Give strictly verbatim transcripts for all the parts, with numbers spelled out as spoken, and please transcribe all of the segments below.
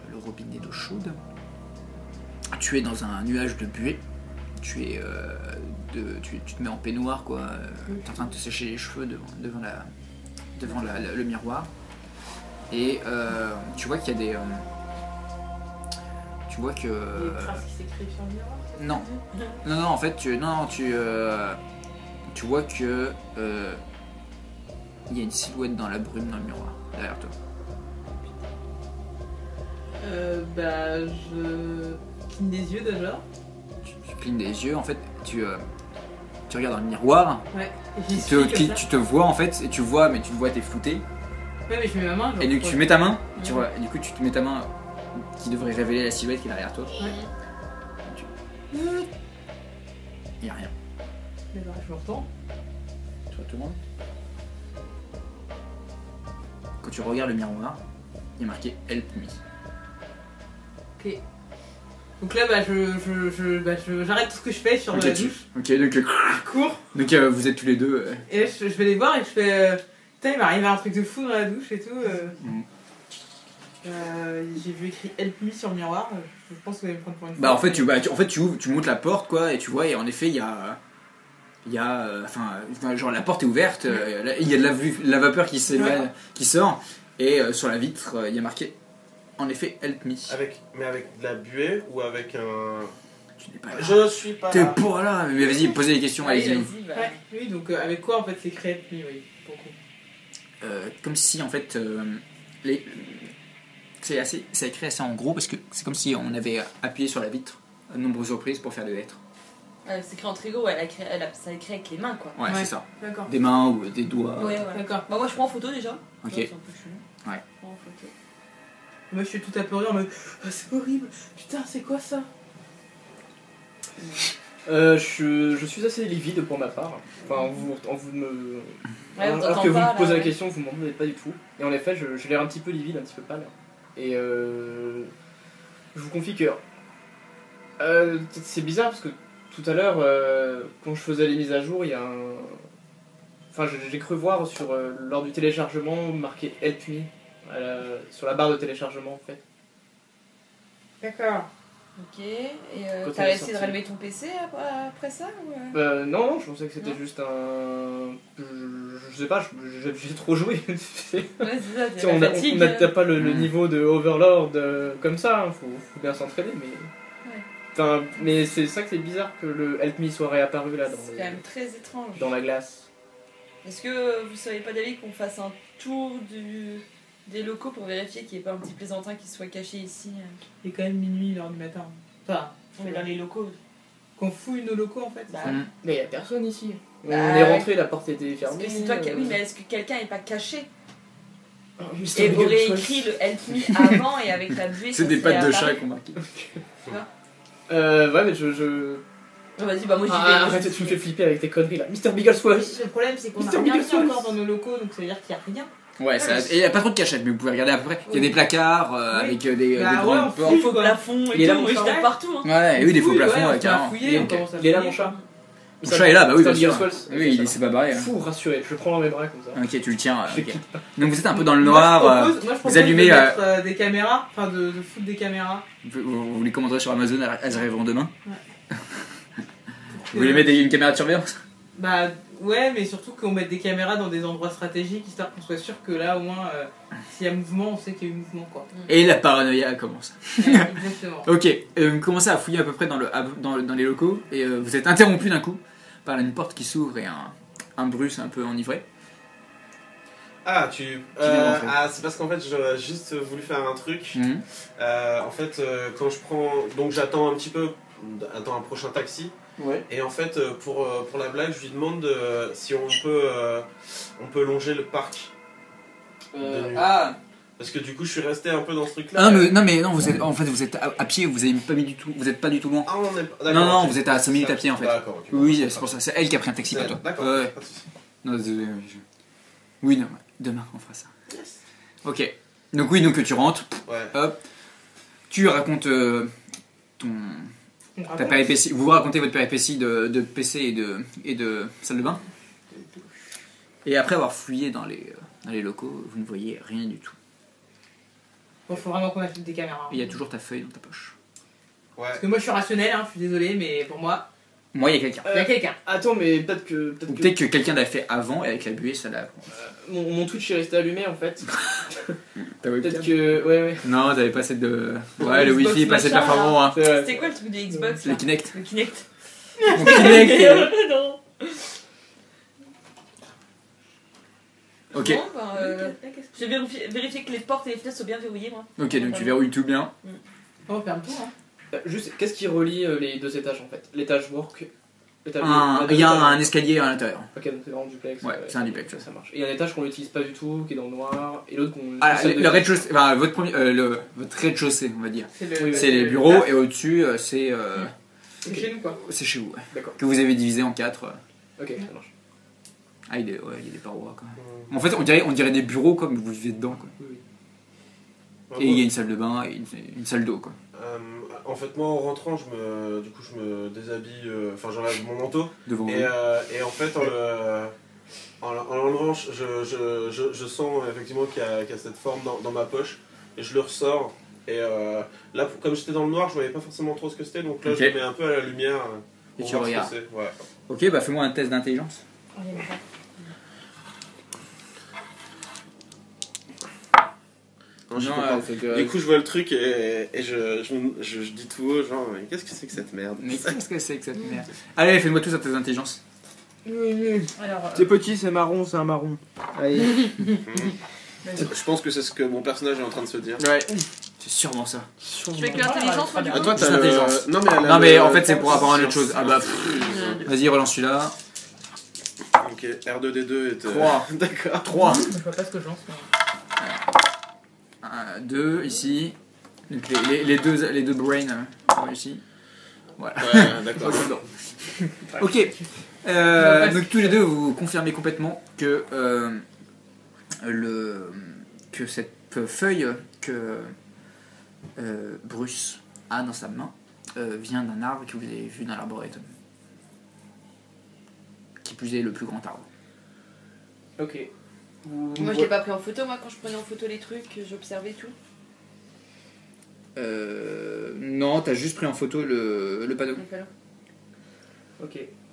le robinet d'eau chaude. Tu es dans un nuage de buée. Tu es, euh, de, tu, tu te mets en peignoir, quoi. Tu es en train de te sécher les cheveux devant, devant, la, devant la, la, le miroir. Et euh, tu vois qu'il y a des... Euh, tu vois que... Des traces qui s'écrivent sur le miroir. Non. Non, non, en fait, tu, non, tu, euh, tu vois que euh, il y a une silhouette dans la brume dans le miroir, derrière toi. Euh, bah, je cligne des yeux déjà. Tu, tu clignes des yeux, en fait, tu, euh, tu regardes dans le miroir, Ouais. tu te, qui, tu te vois en fait, et tu vois, mais tu te vois, t'es flouté. Ouais, mais je mets ma main. Genre, Et donc tu ouais. mets ta main, tu Ouais. vois, et du coup tu te mets ta main qui devrait révéler la silhouette qui est derrière toi. Ouais. Il n'y a rien. Mais bah, je me retourne. Tu retournes. Quand tu regardes le miroir, il y a marqué Help me. Ok. Donc là, bah, je, je, je, bah, je, j'arrête tout ce que je fais sur Ok, la tu- douche. ok, donc, euh, Je cours. donc euh, vous êtes tous les deux. euh, Et là, je, je vais les voir et je fais. Euh, Putain, il m'est arrivé un truc de fou dans la douche et tout. Euh, Mm. euh, j'ai vu écrit Help me sur le miroir. Je pense que vous allez me prendre pour une Bah folle, en fait mais- tu, bah, tu, en fait, tu ouvres, tu montes la porte quoi, et tu vois, et en effet il y a. Il y a. euh, Enfin, euh, genre la porte est ouverte, euh, là, il y a de la, vu- la vapeur qui, s'éloigne, Ouais. qui sort, et euh, sur la vitre euh, il y a marqué en effet Help me. Avec, mais avec de la buée ou avec un... Tu n'es pas là. Je suis pas T'es là. pas là, mais vas-y, posez les questions, Allez, allez-y. vas-y, bah. Ouais, oui, donc euh, avec quoi en fait c'est écrit Help me, oui, beaucoup. Euh, comme si en fait euh, les... c'est assez, c'est écrit assez en gros parce que c'est comme si on avait appuyé sur la vitre à de nombreuses reprises pour faire le lettres. Ouais, c'est écrit en trigo, ouais, elle a créé, elle a, ça a écrit avec les mains quoi. Ouais, Ouais. c'est ça. D'accord. Des mains ou des doigts. Ouais, ouais. D'accord. Bah, moi je prends en photo déjà. Ok. Ouais, c'est un peu chelou. Ouais. Je prends en photo. Moi je suis tout apeuré en mode oh, c'est horrible, putain c'est quoi ça? Euh, je, je suis assez livide pour ma part. Enfin, en vous, en vous me... Ouais, on alors t'entend que vous pas, me posez là, la ouais. question, vous m'en demandez pas du tout. Et en effet, je- j'ai l'air un petit peu livide, un petit peu pâle. Et euh, je vous confie que euh, c'est bizarre parce que tout à l'heure, euh, quand je faisais les mises à jour, il y a un... Enfin, j'ai- j'ai cru voir sur, euh, lors du téléchargement marqué Help me à la- sur la barre de téléchargement en fait. D'accord. Ok, et euh, Quand on t'as est essayé de sorti. rallumer ton P C après, après ça ou euh... Euh, non, non, je pensais que c'était Non. juste un... Je, je sais pas, je- je- j'ai trop joué. Ouais, c'est ça, Tu t'as sais, on la a- fatigue. on n'atteint pas le, le Mm. niveau de Overlord euh, comme ça, hein, faut, faut bien s'entraîner, mais... Ouais. Enfin, mais c'est ça que c'est bizarre que le Help Me soit réapparu là dans, C'est les- quand même très étrange. dans la glace. Est-ce que vous seriez pas d'avis qu'on fasse un tour du... des locaux pour vérifier qu'il n'y ait pas un petit plaisantin qui soit caché ici euh Il est quand même minuit, une heure du matin. Enfin, Mais dans les locaux. qu'on fouille nos locaux en fait. Bah, Mm. Mais y a personne ici. Bah, on est rentré, la porte était Est-ce fermée. que c'est toi qui... euh, Oui, mais est-ce que quelqu'un n'est pas caché oh, Mister et Biggle aurait Swell. écrit le Help Me avant et avec la buée C'est ça des serait pattes de apparu. chat qu'on marqué. Euh, ouais, mais je... je... Oh, vas-y, bah moi j'y vais. Ah, arrête, tu me fais flipper avec tes conneries là. Mister Bigglesworth. Le problème c'est qu'on a Mister rien mis Bigglesworth. encore dans nos locaux, donc ça veut dire qu'il n'y a rien. Ouais, ça, et il n'y a pas trop de cachettes, mais vous pouvez regarder à peu près. Il y a Oui. des placards euh, Oui. avec euh, des, euh, Bah des ouais, grandes on portes. fouille. Il faut quoi. plafond Il est et là, tout, mon moi je chat. tape partout. Hein. Ouais, et oui, des faux Fouille, plafonds, ouais, ouais, on peut carrément. fouiller, on Ok. commence à Il est là fouiller, mon chat. Mon chat est là, bah oui, bien Mister sûr. Bigglesworth. Oui, il s'est pas barré. hein. Fou, rassuré, je le prends dans mes bras comme ça. Ok, tu le tiens. Je ok. quitte. Donc vous êtes un peu dans le Moi, noir. je euh, propose, moi, je propose allumez, de euh, mettre euh, des caméras, enfin de, de foutre des caméras. Vous, vous- vous les commanderez sur Amazon, elles arriveront demain. Ouais. Vous voulez mettre des- une caméra de surveillance? Bah ouais, mais surtout qu'on mette des caméras dans des endroits stratégiques, histoire qu'on soit sûr que là au moins, euh, s'il y a mouvement, on sait qu'il y a eu mouvement quoi. Et la paranoïa commence. Ouais, exactement. Ok, euh, vous commencez à fouiller à peu près dans, le, à- dans, le- dans les locaux et euh, vous êtes interrompu d'un coup par une porte qui s'ouvre et un, un Bruce un peu enivré. Ah, tu... vient de Euh, rentrer. ah, c'est parce qu'en fait, j'aurais juste voulu faire un truc. Mhm. Euh, en fait, euh, quand je prends... Donc j'attends un petit peu, attends un prochain taxi. Ouais. Et en fait, euh, pour, euh, pour la blague, je lui demande euh, si on peut, euh, on peut longer le parc. Euh, De- ah Parce que du coup, je suis resté un peu dans ce truc-là. non mais, non mais non, vous êtes, en fait vous êtes à, à pied, vous avez pas mis du tout, vous êtes pas du tout loin. Ah, on est pas... Non, d'accord, non, ok. vous êtes à cinq minutes à pied en fait. D'accord, ok. Oui, c'est pour ça, c'est elle qui a pris un taxi, pas toi. D'accord, Ouais, ouais. pas de souci. Non, désolé, oui, je- oui, non, demain on fera ça. Yes. Ok, donc oui, donc tu rentres, Ouais. hop, tu racontes euh, ton, Ah ta bon péripétie, vous racontez votre péripétie de, de P C et de, et de salle de bain. Et après avoir fouillé dans les, euh, dans les locaux, vous ne voyez rien du tout. Bon, faut vraiment qu'on achète des caméras. Et il y a toujours ta feuille dans ta poche. Ouais. Parce que moi je suis rationnel, hein, je suis désolé, mais pour moi, Moi, il y a quelqu'un. il y a quelqu'un. Attends, mais peut-être que. Peut-être Ou que peut-être que quelqu'un l'a fait avant et avec la buée, ça l'a. mon, mon Twitch est resté allumé en fait. T'as Peut-être que. Ouais, ouais. Non, t'avais pas assez de. Le Ouais, le Xbox wifi est pas assez machin, performant, hein. C'est vrai. C'était quoi le truc de Xbox Le là Kinect. Le Kinect. Mon Kinect. Non. Ok. Bon, ben, euh, j'ai vérifié, vérifié que les portes et les fenêtres sont bien verrouillées, moi. Ok, donc tu verrouilles tout bien. On va faire le tour. Hein. Euh, Juste, qu'est-ce qui relie euh, les deux étages en fait? L'étage work. l'étage- Un- deux Il y a étages. un escalier à l'intérieur. Ok, donc c'est vraiment duplex. Ouais, euh, c'est un duplex, Ça, ouais. ça marche. Et un étage qu'on n'utilise pas du tout, qui est dans le noir, et l'autre qu'on. Ah, salle le, de- le rez-de-chaussée, enfin, votre, premier, euh, le, votre rez-de-chaussée, on va dire. C'est le. Oui, C'est les bureaux et au-dessus, euh, c'est euh, C'est chez nous quoi. c'est chez vous. Ouais. D'accord. Que vous avez divisé en quatre. euh. Ok, ça marche. Ah, il, est, ouais, il y a des parois quand même. Hum. En fait, on dirait, on dirait des bureaux comme vous vivez dedans. Quoi. Oui, oui. Ouais, Et il y a moi, une salle de bain et une, une salle d'eau. Quoi. euh, en fait, moi en rentrant, je me, du coup, je me déshabille, euh, enfin, j'enlève mon manteau. Devant vous. Et, euh, et en fait, en le- en en l'enlevant, je, je, je, je sens effectivement qu'il y, a qu'il y a cette forme dans, dans ma poche. Et je le ressors. Et euh, là, pour- comme j'étais dans le noir, je voyais pas forcément trop ce que c'était. Donc là, Ok. je le mets un peu à la lumière. euh, Et pour tu voir ce que regardes. c'est. Ouais. Ok, bah fais-moi un test d'intelligence. Non, je Non, comprends. euh, c'est que- Du coup, je vois le truc et, et je, je, je, je dis tout haut, genre, mais qu'est-ce que c'est que cette merde? Mais qu'est-ce que c'est que cette merde? Allez, fais-moi tous un test d'intelligence. Alors, euh, C'est petit, c'est marron, c'est un marron. Allez. Je pense que c'est ce que mon personnage est en train de se dire. Ouais. C'est sûrement ça. je fais que l'intelligence, moi, du Ah, coup. toi, Juste t'as le... l'intelligence. Non, mais, elle a Non, mais le- en fait, c'est pour avoir une autre chose. Ah bah, pff. Vas-y, relance celui-là. Ok, R deux D deux est. euh, trois. D'accord. trois. Je vois pas ce que je lance. mais- deux ici. Donc les, les, les deux, les deux brains euh, sont ici. Voilà. Ouais, d'accord. Ok. Euh, donc tous les deux, vous confirmez complètement que euh, le que cette feuille que euh, Bruce a dans sa main euh, vient d'un arbre que vous avez vu dans l'arboretum. Qui plus est le plus grand arbre. Ok. Vous- Moi, je l'ai pas pris en photo, moi, quand je prenais en photo les trucs, j'observais tout. Euh, non, t'as juste pris en photo le, le panneau. Donc, alors. Ok.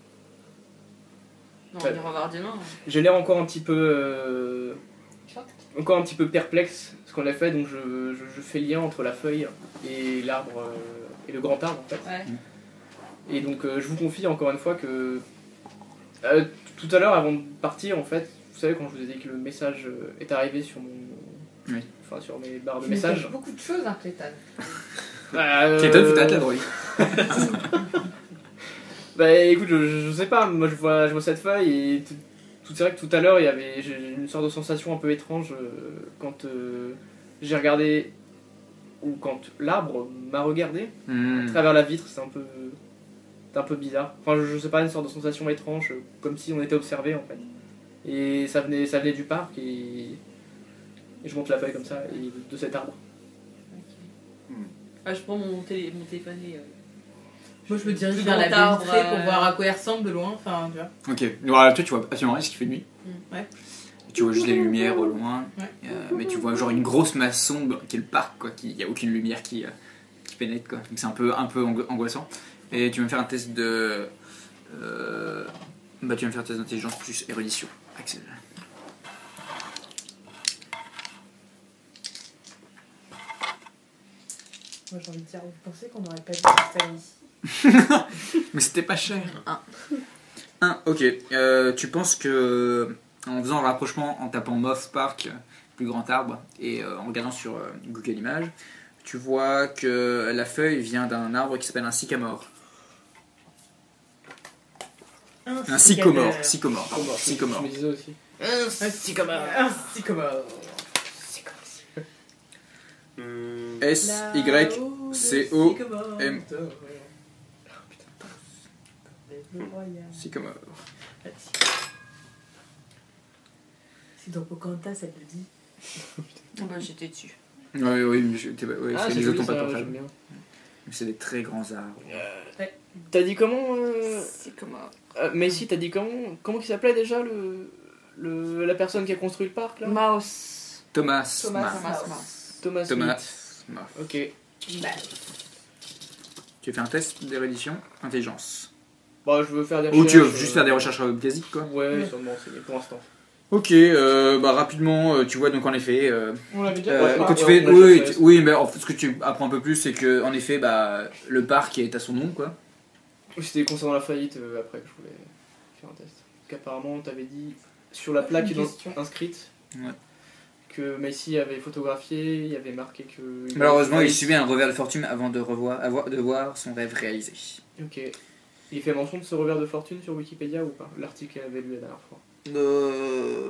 Non, Ouais. on ira voir demain. J'ai l'air encore un petit peu. euh, Choc. Encore un petit peu perplexe ce qu'on a fait, donc je, je, je fais lien entre la feuille et l'arbre euh, et le grand arbre en fait. Ouais. Et donc euh, je vous confie encore une fois que euh, tout à l'heure avant de partir en fait, vous savez quand je vous ai dit que le message euh, est arrivé sur mon, Oui. enfin sur mes barres de Tu messages messages. beaucoup de choses, hein, Clayton. Euh, Clayton, faut t'arrêter la drogue. Bah écoute, je, je sais pas, moi je vois, je vois cette feuille et tout, tout- c'est vrai que tout à l'heure il y avait j'ai une sorte de sensation un peu étrange euh, quand euh, j'ai regardé ou quand l'arbre m'a regardé Hmm. à travers la vitre, c'est un peu c'est un peu bizarre. Enfin je, je sais pas, une sorte de sensation étrange, euh, comme si on était observé en fait. Et ça venait ça venait du parc et, et je monte la feuille comme ça et de, de cet arbre. Ah, je prends mon, télé, mon téléphone et. euh, Moi, je me dirige Plus vers la grand baie arbre, vitrée pour euh, voir à quoi elle ressemble de loin. Enfin, tu vois. Ok. Voilà, toi tu vois absolument rien parce qu'il fait nuit. Ouais. Tu vois juste les lumières au loin. Ouais. Euh, mais tu vois genre une grosse masse sombre qui est le parc quoi. Il n'y a aucune lumière qui, euh, qui pénètre quoi. Donc c'est un peu, un peu ango- angoissant. Et tu vas me faire un test de. Euh, bah tu vas me faire un test d'intelligence plus érudition. Axel. Moi, j'ai envie de dire, vous pensez qu'on n'aurait pas dû s'installer ici? Mais c'était pas cher. Un. Un, ok. Euh, tu penses que en faisant le rapprochement, en tapant Moth Park, plus grand arbre, et euh, en regardant sur euh, Google Images, tu vois que la feuille vient d'un arbre qui s'appelle un sycamore. Un sycomore. Sycomore. pardon, Je Sycomore. me disais aussi. Un sycomore. Un sycomore. Hum, S Y C O M. Sycomore. C'est dans Pocahontas, elle le dit. Oh, bah, j'étais dessus. Oui, oui, mais je- t'es- ouais, Ah, c'est c'est les joli, autres n'ont pas ça, de j'aime portable. bien. Mais c'est des très grands arbres. T'as dit comment euh... C'est comment euh, Macy, t'as dit comment Comment il s'appelait déjà le... le la personne qui a construit le parc là Mouse. Thomas. Thomas Mann. Mouse. Thomas. Thomas. Smith. Bah, Ok. Bah, tu fais un test d'érudition, intelligence. Bon, je veux faire des Ou recherches. tu veux juste euh, faire des recherches basiques quoi. Ouais, Ouais. sûrement, c'est pour l'instant. Ok, euh, bah rapidement, euh, tu vois donc en effet, euh, On l'avait déjà euh, fait. ouais, quand tu ouais, fais, on l'a oui, déjà oui, fait. tu- oui, mais en fait, ce que tu apprends un peu plus, c'est que en effet, bah le parc est à son nom quoi. C'était concernant la faillite euh, après que je voulais faire un test. Qu'apparemment, t'avais dit sur la plaque Une dans- question. inscrite Ouais. que Macy avait photographié, il y avait marqué que. Malheureusement, il avait- subit un revers de fortune avant de revoir, avoir, de voir son rêve réalisé. Ok. Il fait mention de ce revers de fortune sur Wikipédia ou pas? L'article qu'elle avait lu la dernière fois. Euh...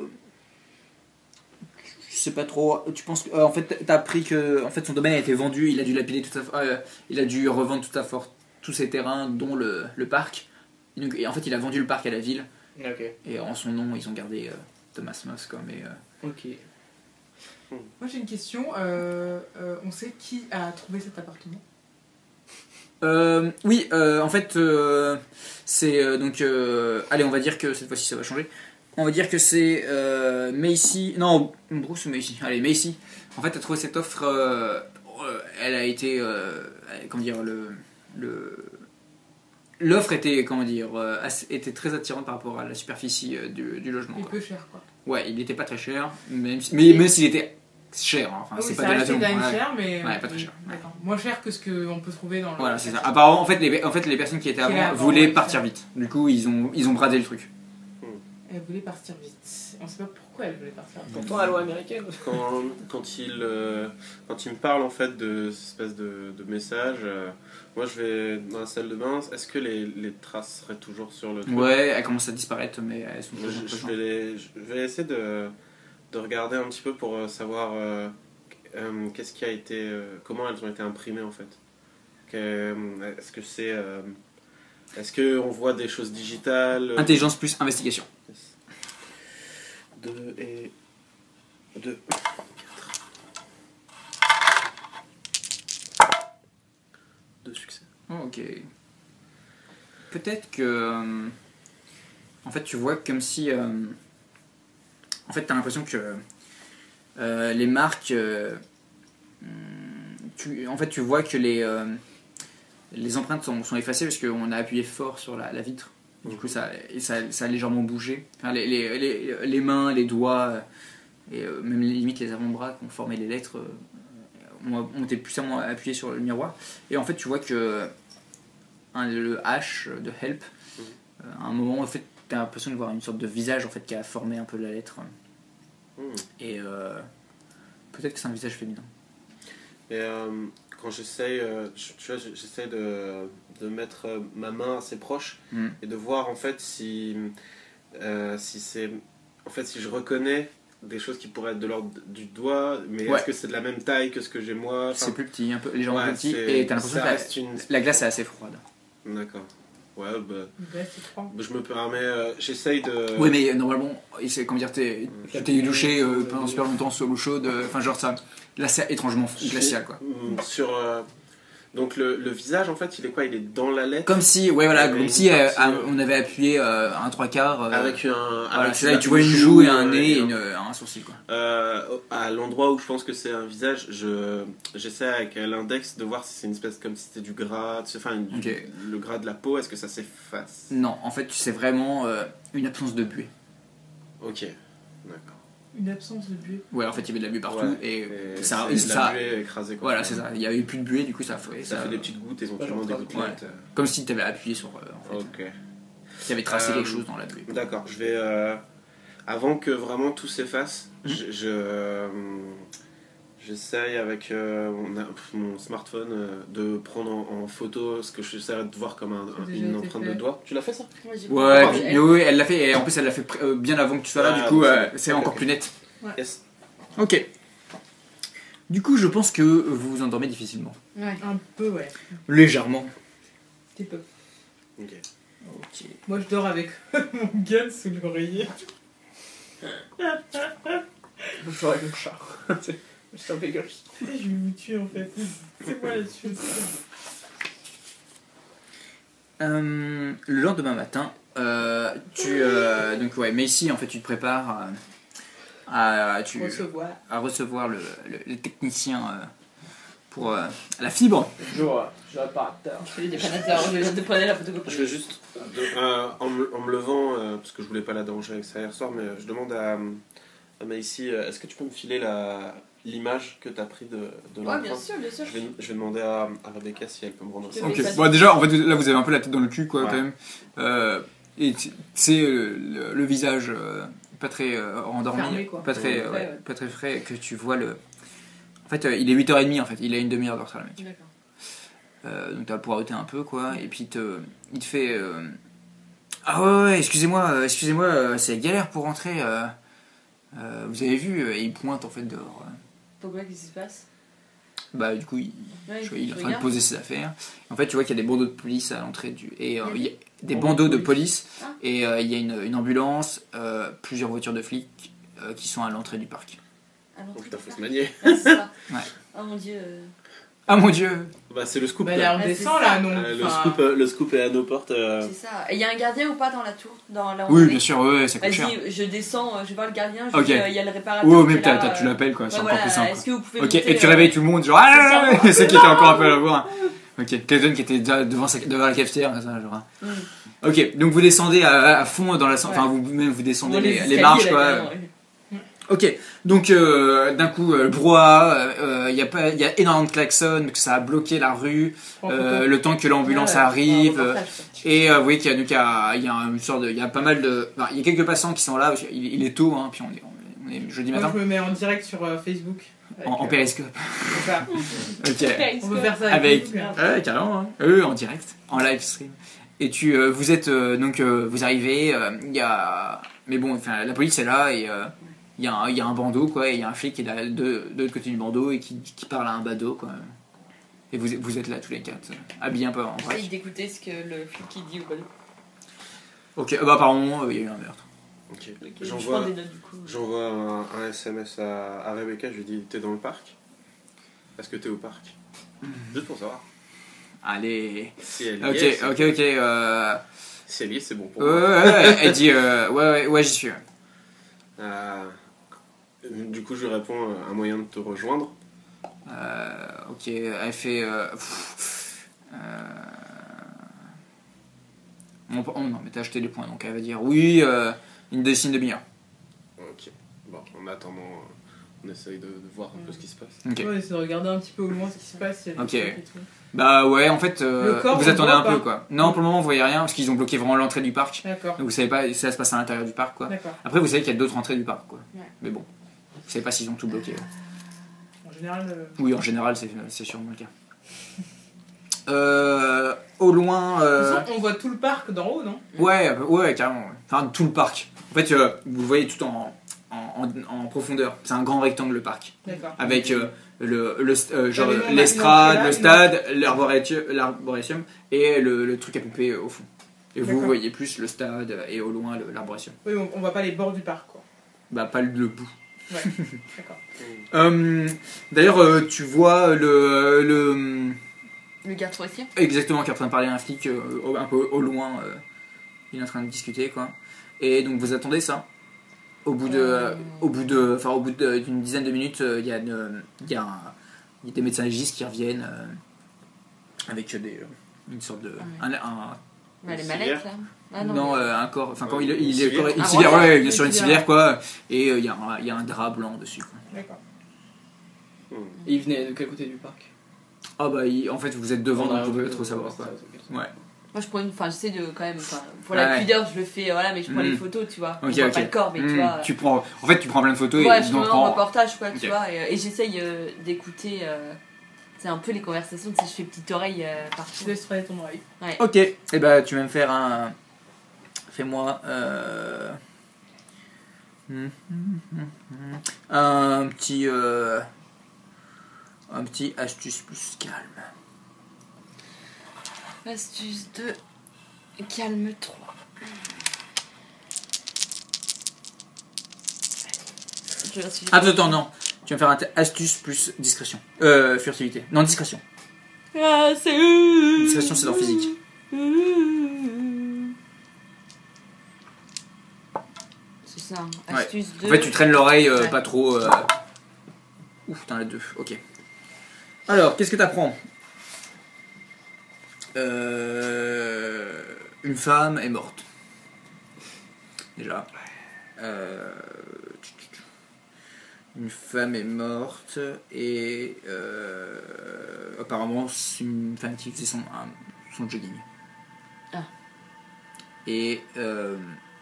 Je sais pas trop. Tu penses que, euh, en fait, t'as appris que, en fait, son domaine a été vendu. Il a dû lapider toute sa, euh, il a dû revendre toute sa for- tous ses terrains, dont le, le parc. Et, donc, et en fait, il a vendu le parc à la ville. Ok. Et en son nom, ils ont gardé euh, Thomas Moss quoi. Mais euh, Ok. Moi j'ai une question. Euh, euh, on sait qui a trouvé cet appartement? Euh, oui, euh, en fait, euh, c'est euh, donc. Euh, allez, on va dire que cette fois-ci ça va changer. On va dire que c'est euh, Macy. Non, Bruce ou Macy. Allez, Macy. En fait, elle a trouvé cette offre. Euh, euh, elle a été. Euh, comment dire le. le L'offre était, comment dire, euh, assez- était très attirante par rapport à la superficie euh, du, du logement. Il est quoi. peu cher quoi. Ouais, il n'était pas très cher, même si- mais même s'il était cher. Hein, enfin, Ah c'est oui, pas ça de la restait maison. quand même Ouais. cher, mais. Ouais, pas très cher. D'accord. Moins cher que ce qu'on peut trouver dans le. Voilà, c'est ça. Apparemment, en fait, les, en fait, les personnes qui étaient Qui étaient avant avant, voulaient ouais, partir c'est vite. Du coup, ils ont, ils ont bradé le truc. Elle voulait partir vite. On sait pas pourquoi elle voulait partir vite. Pourtant, la loi américaine. Quand, quand, il, euh, quand il me parle en fait de cette espèce de, de message, euh, moi je vais dans la salle de bain. Est-ce que les, les traces seraient toujours sur le truc? Ouais, elles commencent à disparaître, mais elles sont Je, toujours je présentes. vais les- je vais essayer de, de regarder un petit peu pour euh, savoir euh, euh, qu'est-ce qui a été, euh, comment elles ont été imprimées en fait. Que, euh, est-ce que c'est, euh, est-ce que on voit des choses digitales? Intelligence plus investigation. Deux et deux. Deux succès. Oh, ok. Peut-être que. euh, En fait, tu vois comme si. euh, En fait, t'as l'impression que. euh, les marques. euh, hum, tu... En fait, tu vois que les. euh, Les empreintes sont, sont effacées parce qu'on a appuyé fort sur la, la vitre. Du coup, ça, et ça, ça a légèrement bougé. Enfin, les, les, les, les mains, les doigts, euh, et euh, même limite les avant-bras qui ont formé les lettres, euh, ont, ont été puissamment appuyés sur le miroir. Et en fait, tu vois que hein, le H de Help, euh, à un moment, en fait, tu as l'impression de voir une sorte de visage en fait, qui a formé un peu la lettre. Hmm. Et euh, peut-être que c'est un visage féminin. Et euh, quand j'essaye, euh, tu tu vois, j'essaye de, de mettre euh, ma main assez proche Mm. et de voir en fait si, euh, si c'est, en fait si je reconnais des choses qui pourraient être de l'ordre du doigt, mais Ouais. est-ce que c'est de la même taille que ce que j'ai moi? Enfin, C'est plus petit, un peu légèrement ouais, plus petit, c'est- et tu as l'impression ça que la, reste une... la glace est assez froide. D'accord. Ouais, bah, Ouais, c'est froid. je me permets, euh, j'essaye de... Oui, mais normalement, et c'est comment dire, t'es Mm. t'es douché euh, pendant super longtemps sous l'eau chaude, euh, enfin, genre ça. Là, c'est étrangement glacial, quoi. Mm, Sur, euh, donc le, le visage, en fait, il est quoi? Il est dans la lettre? Comme si, ouais, voilà, Il y avait comme une si euh, partie, euh, on avait appuyé euh, un trois quarts. euh, Avec un... voilà, avec c'est là, la- tu vois une joue, joue et un euh, nez et un- une- un sourcil, quoi. Euh, à l'endroit où je pense que c'est un visage, je, j'essaie avec l'index de voir si c'est une espèce comme si c'était du gras, tu sais, enfin du- Ok. le gras de la peau, est-ce que ça s'efface? Non, en fait, c'est vraiment euh, une absence de buée. Ok, d'accord. Une absence de buée. Ouais, en fait, il y avait de la buée partout Ouais, et, et ça, c'est de ça- la buée écrasée, quoi. voilà, c'est ça. Il y avait plus de buée, du coup, ça, fait- Ça, ça- fait des petites gouttes, éventuellement Ouais, des j'en gouttelettes. comme si tu avais appuyé sur, euh, en fait, Ok. tu avais tracé Euh, quelque chose dans la buée. D'accord, je vais. euh, avant que vraiment tout s'efface, Mhm. je. je, euh, j'essaye avec euh, mon, mon smartphone euh, de prendre en, en photo ce que j'essaierais de voir comme un- Ça a un- déjà une été empreinte fait. de doigt. Tu l'as fait ça? Moi, j'ai Ouais, pas- puis- elle- oui, oui, elle l'a fait, et en plus, elle l'a fait pr- euh, bien avant que tu sois là, Ah, du coup, donc c'est euh, bon. c'est Ok, encore ok. plus net. Yes. Ok. Du coup, je pense que vous vous endormez difficilement. Ouais. Un peu, ouais. Légèrement. T'es peu. Ok. Ok. Moi, je dors avec mon gun sous l'oreiller. Toujours avec mon chat. C'est un bagel. Je vais me tuer en fait. C'est moi la tueuse. Euh, le lendemain matin, euh, tu euh, donc ouais, Macy en fait tu te prépares, à, tu, Recevoir. à recevoir le, le, le technicien euh, pour euh, la fibre. Bonjour, je suis réparateur. Je fais les dépanateurs, je viens de prendre la photocopie. Je vais juste, de- euh, en, me, en me levant, euh, parce que je voulais pas la déranger avec ça hier soir, mais euh, je demande à, à Maïsy, euh, est-ce que tu peux me filer la l'image que tu as pris de, de Ouais, l'empreinte bien sûr, bien sûr. je vais, je vais demander à, à Rebecca si elle peut me rendre ça. Ok. Ok. Bon, déjà, en fait, là, vous avez un peu la tête dans le cul, quoi, Ouais. quand même. Euh, et c'est le, le, le visage euh, pas très euh, endormi, Fermé, quoi. pas très, Ouais, ouais, ouais. pas très frais, que tu vois le. En fait, euh, il est huit heures trente en fait. Il a une demi-heure de retard, le mec. D'accord. Euh, donc t'as poireauté un peu, quoi. Et puis il te, il te fait. euh, Ah ouais, ouais, excusez-moi, euh, excusez-moi, euh, c'est galère pour rentrer. euh, euh, vous avez vu, euh, et il pointe en fait dehors. euh. Pourquoi, qu'est-ce qui se passe? Bah, du coup, il, Ouais, je vois, il est en je train de regarde. poser ses affaires. En fait, tu vois qu'il y a des bandeaux de police à l'entrée du. Et euh, Il il y y a des Bandeaux bandeaux de de police. Ah. Et euh, il y a une, une ambulance, euh, plusieurs voitures de flics euh, qui sont à l'entrée du parc. Ah non, Oh putain, faut c'est se manier. Ah, c'est ça. Ouais. Oh mon dieu. euh. Ah mon dieu! Bah, c'est le scoop. Bah, là. là, on Ouais, descend c'est là, ça. non Euh, le, enfin, scoop, euh, le scoop est à nos portes. euh, C'est ça. Et il y a un gardien ou pas dans la tour dans là où on Oui, est bien sûr, ouais, ça coûte cher. Vas-y, je descends, euh, je vais voir le gardien, je Ok. dis, euh, il y a le réparateur. Oh, qui même est t'as- là, t'as- tu euh, l'appelles, quoi, c'est ouais, encore voilà, plus simple. Est-ce que vous pouvez Ok, monter, et tu euh, réveilles tout le monde, genre. Ah, c'est ça. c'est qui était encore un peu à la voix. Ok, Clayton qui était déjà devant, sa- devant la cafetière, ça, genre. Mm. Ok, donc vous descendez à, à fond dans la. Enfin, Ouais. vous, même vous descendez Dans les, escaliers, les marches, là, quoi. carrément, ouais. Ok, donc euh, d'un coup, euh, le brouhaha, il y, a pas- y a énormément de klaxons, que ça a bloqué la rue, prends euh, photo. le temps que l'ambulance Ouais, ouais, arrive. un euh, reportage, quoi. Et euh, vous voyez qu'il y a, donc, il y a, il y a une sorte de, il y a pas mal de, enfin, il y a quelques passants qui sont là. parce qu'il- Il, est tôt, hein, puis on est, on est jeudi Moi, matin, je me mets en direct sur euh, Facebook. avec, en, en euh, périscope. c'est ça. Ok. On peut faire ça avec, Avec- Facebook, hein. Ouais, carrément. Hein. Eux, en direct, en live stream. Et tu, euh, vous êtes euh, donc, euh, vous arrivez. Il y a, mais bon, enfin, la police est là et euh, il y a, un- il y a un bandeau, quoi. Et il y a un flic qui est là, de, de l'autre côté du bandeau et qui, qui parle à un badaud, quoi. Et vous, vous êtes là tous les quatre, euh, habillés un peu en J'essaye vrac. d'écouter ce que le flic il dit ou pas. Ok, euh, bah apparemment, euh, il y a eu un meurtre. Ok. Ok, je prends J'envoie des notes du coup. j'envoie un, un S M S à, à Rebecca, je lui dis t'es dans le parc? Est-ce que t'es au parc? Juste pour savoir. Allez. Si elle y Ok, est, c'est- ok, ok. Euh... Si elle y est, c'est bon pour Ouais, moi. ouais, ouais, elle dit euh, ouais, ouais, ouais, j'y suis. Euh, du coup, je lui réponds euh, un moyen de te rejoindre. Euh, ok, elle fait. Euh, pff, euh, on- oh, non, mais t'as acheté des points, donc elle va dire oui, euh, une décine de demi-heure. Ok. Bon, en attendant, euh, on essaye de, de voir un peu ce qui se passe. Ok. Ouais, c'est de regarder un petit peu au loin ce qui se passe. s'il y a des Ok. trucs et tout. Bah ouais, en fait, euh, Le corps, vous on le attendez voit un pas peu quoi. Non, pour le moment, vous voyez rien parce qu'ils ont bloqué vraiment l'entrée du parc. D'accord, Donc vous savez pas, ça se passe à l'intérieur du parc quoi. d'accord. Après, vous savez qu'il y a d'autres entrées du parc quoi. Ouais. Mais bon, vous savez pas s'ils ont tout bloqué. En général, euh, Oui, en général, c'est c'est sûrement le cas. Euh, au loin. de euh, toute façon, on voit tout le parc d'en haut, non? Ouais, euh, ouais, carrément. ouais. Enfin, tout le parc. En fait, euh, vous le voyez tout en, en, en- en profondeur. C'est un grand rectangle le parc. D'accord. Avec euh, le, le, euh, genre, J'avais une- l'estrade, une le entrée stade, l'arborétium l'arborétium et le, le truc à poupée euh, au fond. Et vous D'accord. voyez plus le stade et au loin le- l'arborétum. Oui, on, on voit pas les bords du parc, quoi. Bah, pas le, le bout. Ouais, d'accord. Euh, D'ailleurs, euh, tu vois le. le Le garde forestier. exactement, qui est en train de parler à un flic euh, au- un peu au loin. euh, il est en train de discuter, quoi. Et donc, vous attendez ça. Au bout de, Euh. au bout de, enfin, au bout de- d'une dizaine de minutes, euh, il y a, une- il y a, un- il y a des médecins légistes qui reviennent euh, avec des, une sorte de, Ah un, un- Bah, les Une mallettes là. Ah non, non. mais- euh, un corps, enfin quand Une il, il est civière. corps- une Un civière, rosaire. ouais, bien Une sûr une civière. civière quoi. Et euh, il y a, un- il y a un drap blanc dessus. Quoi. D'accord. Hmm. Et il venait de quel côté du parc? Ah bah, il- en fait vous êtes devant, On a donc vous pouvez un peu- trop savoir quoi. Ouais. Ouais. Moi je prends une. Enfin, j'essaie de quand même. Enfin, pour la Ouais. pudeur, je le fais, voilà, mais je prends Mm. les photos, tu vois. Ok, On voit ok. pas le corps, mais tu Hmm, vois. tu prends, en fait tu prends plein de photos Ouais, et je tu fais en un prends. reportage, quoi, Ok. tu vois. Et, et j'essaye euh, d'écouter. Euh, c'est un peu les conversations, tu sais, je fais petite oreille euh, Je partout. te laisse travailler ton oreille. Ok, et bah tu vas me faire un. Fais-moi. Euh... hum, hum, hum, hum. Un petit. euh, Un petit astuce plus calme. Astuce de calme trois. Je vais essayer. Attends, attends, non. Tu vas me faire un t- astuce plus discrétion. Euh, furtivité. Non, discrétion. Ah, c'est eux. Discrétion, c'est dans physique. C'est astuce un. Astuce deux. En fait, tu traînes l'oreille euh, Ouais. pas trop. Euh... Ouf, t'en as deux. Ok. Alors, qu'est-ce que t'apprends euh... Une femme est morte. Déjà. Euh... Une femme est morte et euh... apparemment c'est une femme qui faisait son, un- son jogging. Ah. Et euh...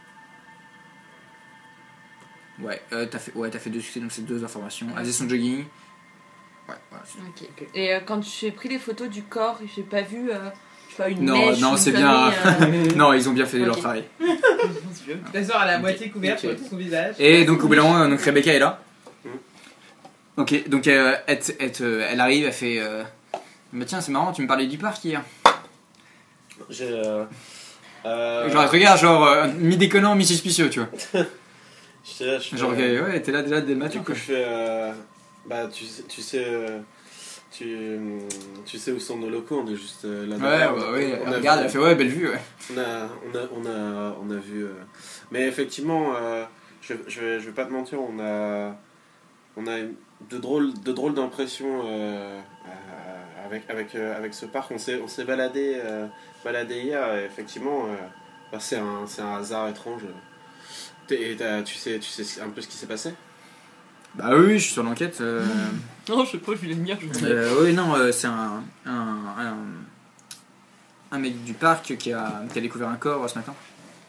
ouais, euh, t'as fait, ouais, t'as fait deux succès, donc c'est deux informations. Elle faisait son jogging. Ouais, voilà. c'est- Ok. Et euh, quand tu as pris les photos du corps, j'ai pas vu euh, je sais pas, une Non, mèche, non, une c'est bien. connerie, euh, Non, ils ont bien fait leur Ok. travail. La soeur, elle a la Ok. moitié couverte Ok. sur son visage. Et donc au bout d'un moment, donc Rebecca est là. Mm. Ok, donc euh, elle, te- elle, te- elle arrive, elle fait. Euh... Bah tiens, c'est marrant, tu me parlais du parc hier. J'ai. Euh, euh, Genre, elle te regarde, genre, euh, mi-déconnant, mi-suspicieux, tu vois. j'étais là, je fais, Genre, ok, euh, ouais, t'es là déjà dès le matin, Du coup, quoi. je fais. euh, bah, tu sais. Tu sais euh, tu, tu sais où sont nos locaux, on est juste euh, là Ouais, derrière. bah, oui, On elle a regarde, vu- elle fait, ouais, belle vue, ouais. On a, on a, on a, on a vu. euh, Mais effectivement, euh, je, je, vais, je vais pas te mentir, on a, on a une- de drôles, de drôles d'impressions euh, euh, avec, avec, euh, avec ce parc. On s'est, on s'est baladé, euh, baladé hier, et effectivement, euh, bah, c'est un, c'est un hasard étrange. T'es- et t'as- tu sais, tu sais un peu ce qui s'est passé? Bah oui, oui, je suis sur l'enquête. Euh... Non, je sais pas, je vais le dire. Je euh, oui, non, euh, c'est un, un, un, un mec du parc qui a, qui a découvert un corps ce matin.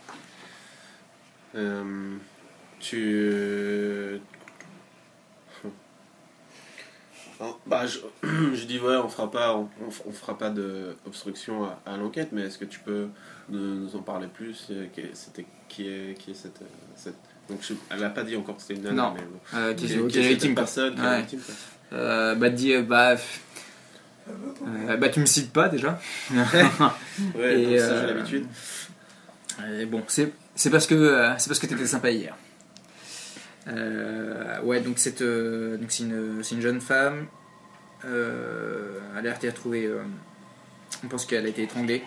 Euh, tu. Oh, bah, je, je dis ouais, on fera pas, on, on fera pas de obstruction à, à l'enquête, mais est-ce que tu peux nous, nous en parler plus? euh, qui est- C'était qui est qui est cette, euh, cette... Donc je- elle a pas dit encore que c'était une nana, Non. mais bon. Euh, qui, Qui- qui, qui qui est est cette victime, quoi. personne, qui est la Ouais. victime, quoi. Euh, bah, dis, euh, bah. euh, bah, tu me cites pas déjà. Ouais, Et, donc ça euh, j'ai l'habitude. Et bon, c'est c'est parce que euh, c'est parce que t'étais sympa hier. Euh, ouais, donc c'est euh, donc c'est une c'est une jeune femme. Euh, elle a été retrouvée. euh, on pense qu'elle a été étranglée.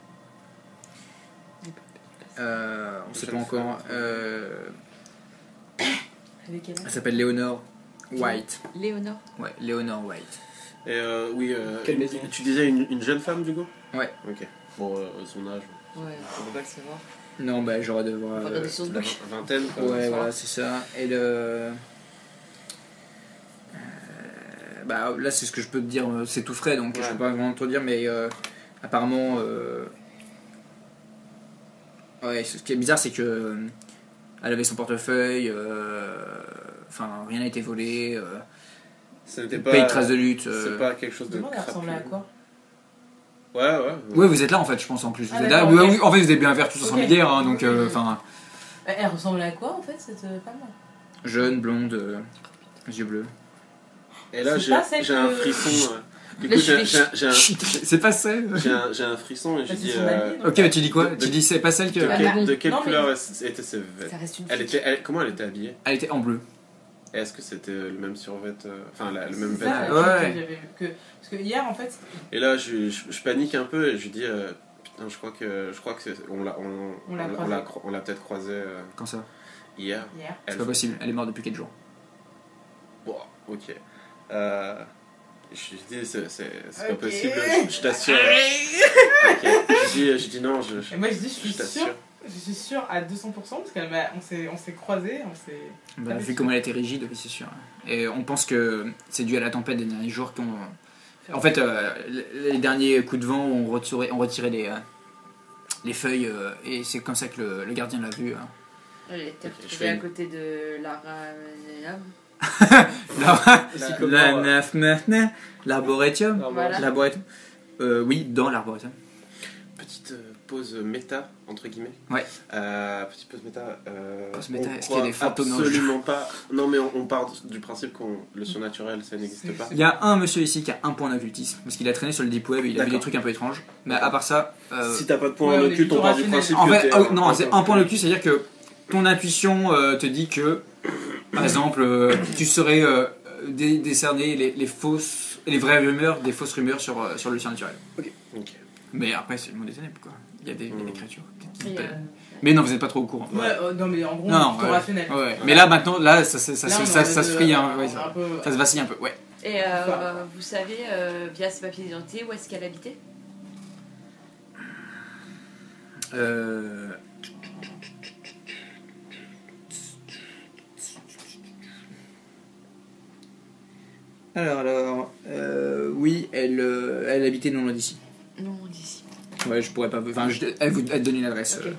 Euh, on sait pas encore. Euh, Avec elle. elle s'appelle Léonore White. Léonore. Ouais, Léonore White. Et euh, oui, euh, Quelle maison? tu disais une, une jeune femme du coup? Ouais. Ok. Bon, euh, son âge, Ouais, on peut pas le savoir. Non, bah j'aurais de voir. On va euh, regarder sur ce la bouche. vingt- vingtaine quoi. Ouais, ça voilà, va. c'est ça. Et le. Euh, bah là, c'est ce que je peux te dire, euh, c'est tout frais donc Ouais. je peux pas vraiment te dire, mais euh, apparemment. euh, Ouais, ce qui est bizarre, c'est que. euh, Elle avait son portefeuille, euh, enfin rien n'a été volé, euh, Ce n'était pas pas. de traces de lutte. euh. C'est pas quelque chose de Demande, elle crapuleux. ressemblait à quoi? Ouais, ouais. Ouais, vous êtes là en fait, je pense en plus. Vous Ah, êtes là. d'accord, Ouais, ok. oui, en fait, vous êtes bien verts tous ensemble Ok. hier, hein, donc Ok. euh, enfin Elle elle ressemblait à quoi en fait cette euh, femme? jeune, blonde, euh, yeux bleus. Et là, C'est j'ai pas celle j'ai un que- frisson. euh, Du Là, coup, je j'ai suis- j'ai- j'ai un, Chut, c'est pas ça. j'ai un, j'ai un frisson et je Bah, c'est dis. son euh, allié, donc. Ok, mais tu dis quoi De- Tu dis c'est pas celle que. de, Ah, quelle- bah bon. de quelle Non, mais- couleur étaient ses vêtements? Ça reste une Elle fille. était, elle- Comment elle était habillée? Elle était en bleu. Et est-ce que c'était le même survêt, euh, enfin la- le même C'est ça, vêtement? Ouais. que j'avais vu. Que- Parce que hier en fait, Et là, je, je, je panique un peu et je dis euh, putain, je crois que je crois que c'est- on l'a on, On l'a on croisée. l'a cro- on l'a peut-être croisé euh, Quand ça hier. hier. C'est Elle- pas possible, elle est morte depuis quatre jours. Bon, ok. Euh, je dis c'est c'est c'est Ok. pas possible. Je, je t'assure. Ok. Je dis je dis non. Je, je, Et moi je dis je suis je t'assure. sûre, je suis sûre à deux cents pour cent parce qu'on s'est on s'est croisés, on s'est. Bah, Ah, mais vu c'est- comment elle était rigide, oui, c'est sûr. Et on pense que c'est dû à la tempête des derniers jours qui ont. En fait, euh, les derniers coups de vent ont retiré, ont retiré les, euh, les feuilles euh, et c'est comme ça que le, le gardien l'a vu. hein. Elle était Ok, je retrouvée fais à une- côté de Lara. La, Aussi La- comme la moi, neuf maintenant, l'arborétum. euh, Voilà. L'arborétum. Euh, oui, dans l'arborétum. Petite euh, pause méta entre guillemets. Ouais. Euh, petite pause méta. Euh, Pause méta, on est-ce qu'il y a des croit fantômes dans le Absolument pas. Non mais on, on part du principe que le surnaturel ça n'existe C'est- pas. Il y a un monsieur ici qui a un point d'occultisme parce qu'il a traîné sur le deep web et il a vu D'accord. des trucs un peu étranges. Mais à part ça. euh, Si t'as pas de point Ouais, en on est occulte, on plutôt part du rationnel. principe En que fait, t'es ah oui, un- non, c'est un point de cul, c'est-à-dire que ton intuition euh, te dit que, par exemple, euh, tu saurais euh, dé- décerner les, les fausses, les vraies rumeurs, des fausses rumeurs sur, euh, sur le surnaturel. Ok. Mais après, c'est le monde des ténèbres, quoi. Il y a des, il y a des Mm. créatures. Il y a, peut-être il y Mais non, vous n'êtes pas trop au courant. Ouais, euh, non, mais en gros, Non, on est non, plutôt ouais. rationnel. Ouais. Mais là, maintenant, là, ça, ça, ça, Là, se- on est ça, en ça se mode, frie, euh, hein, ouais, un ça, peu- ça se vacille un peu, ouais. Et euh, vous savez, euh, via ce papier d'identité, où est-ce qu'elle habitait? Euh... Alors, alors, euh, oui, elle, euh, elle habitait non loin d'ici. Non, d'ici. Ouais, je pourrais pas. Enfin, je, elle vous elle te donne une adresse. Ok. euh.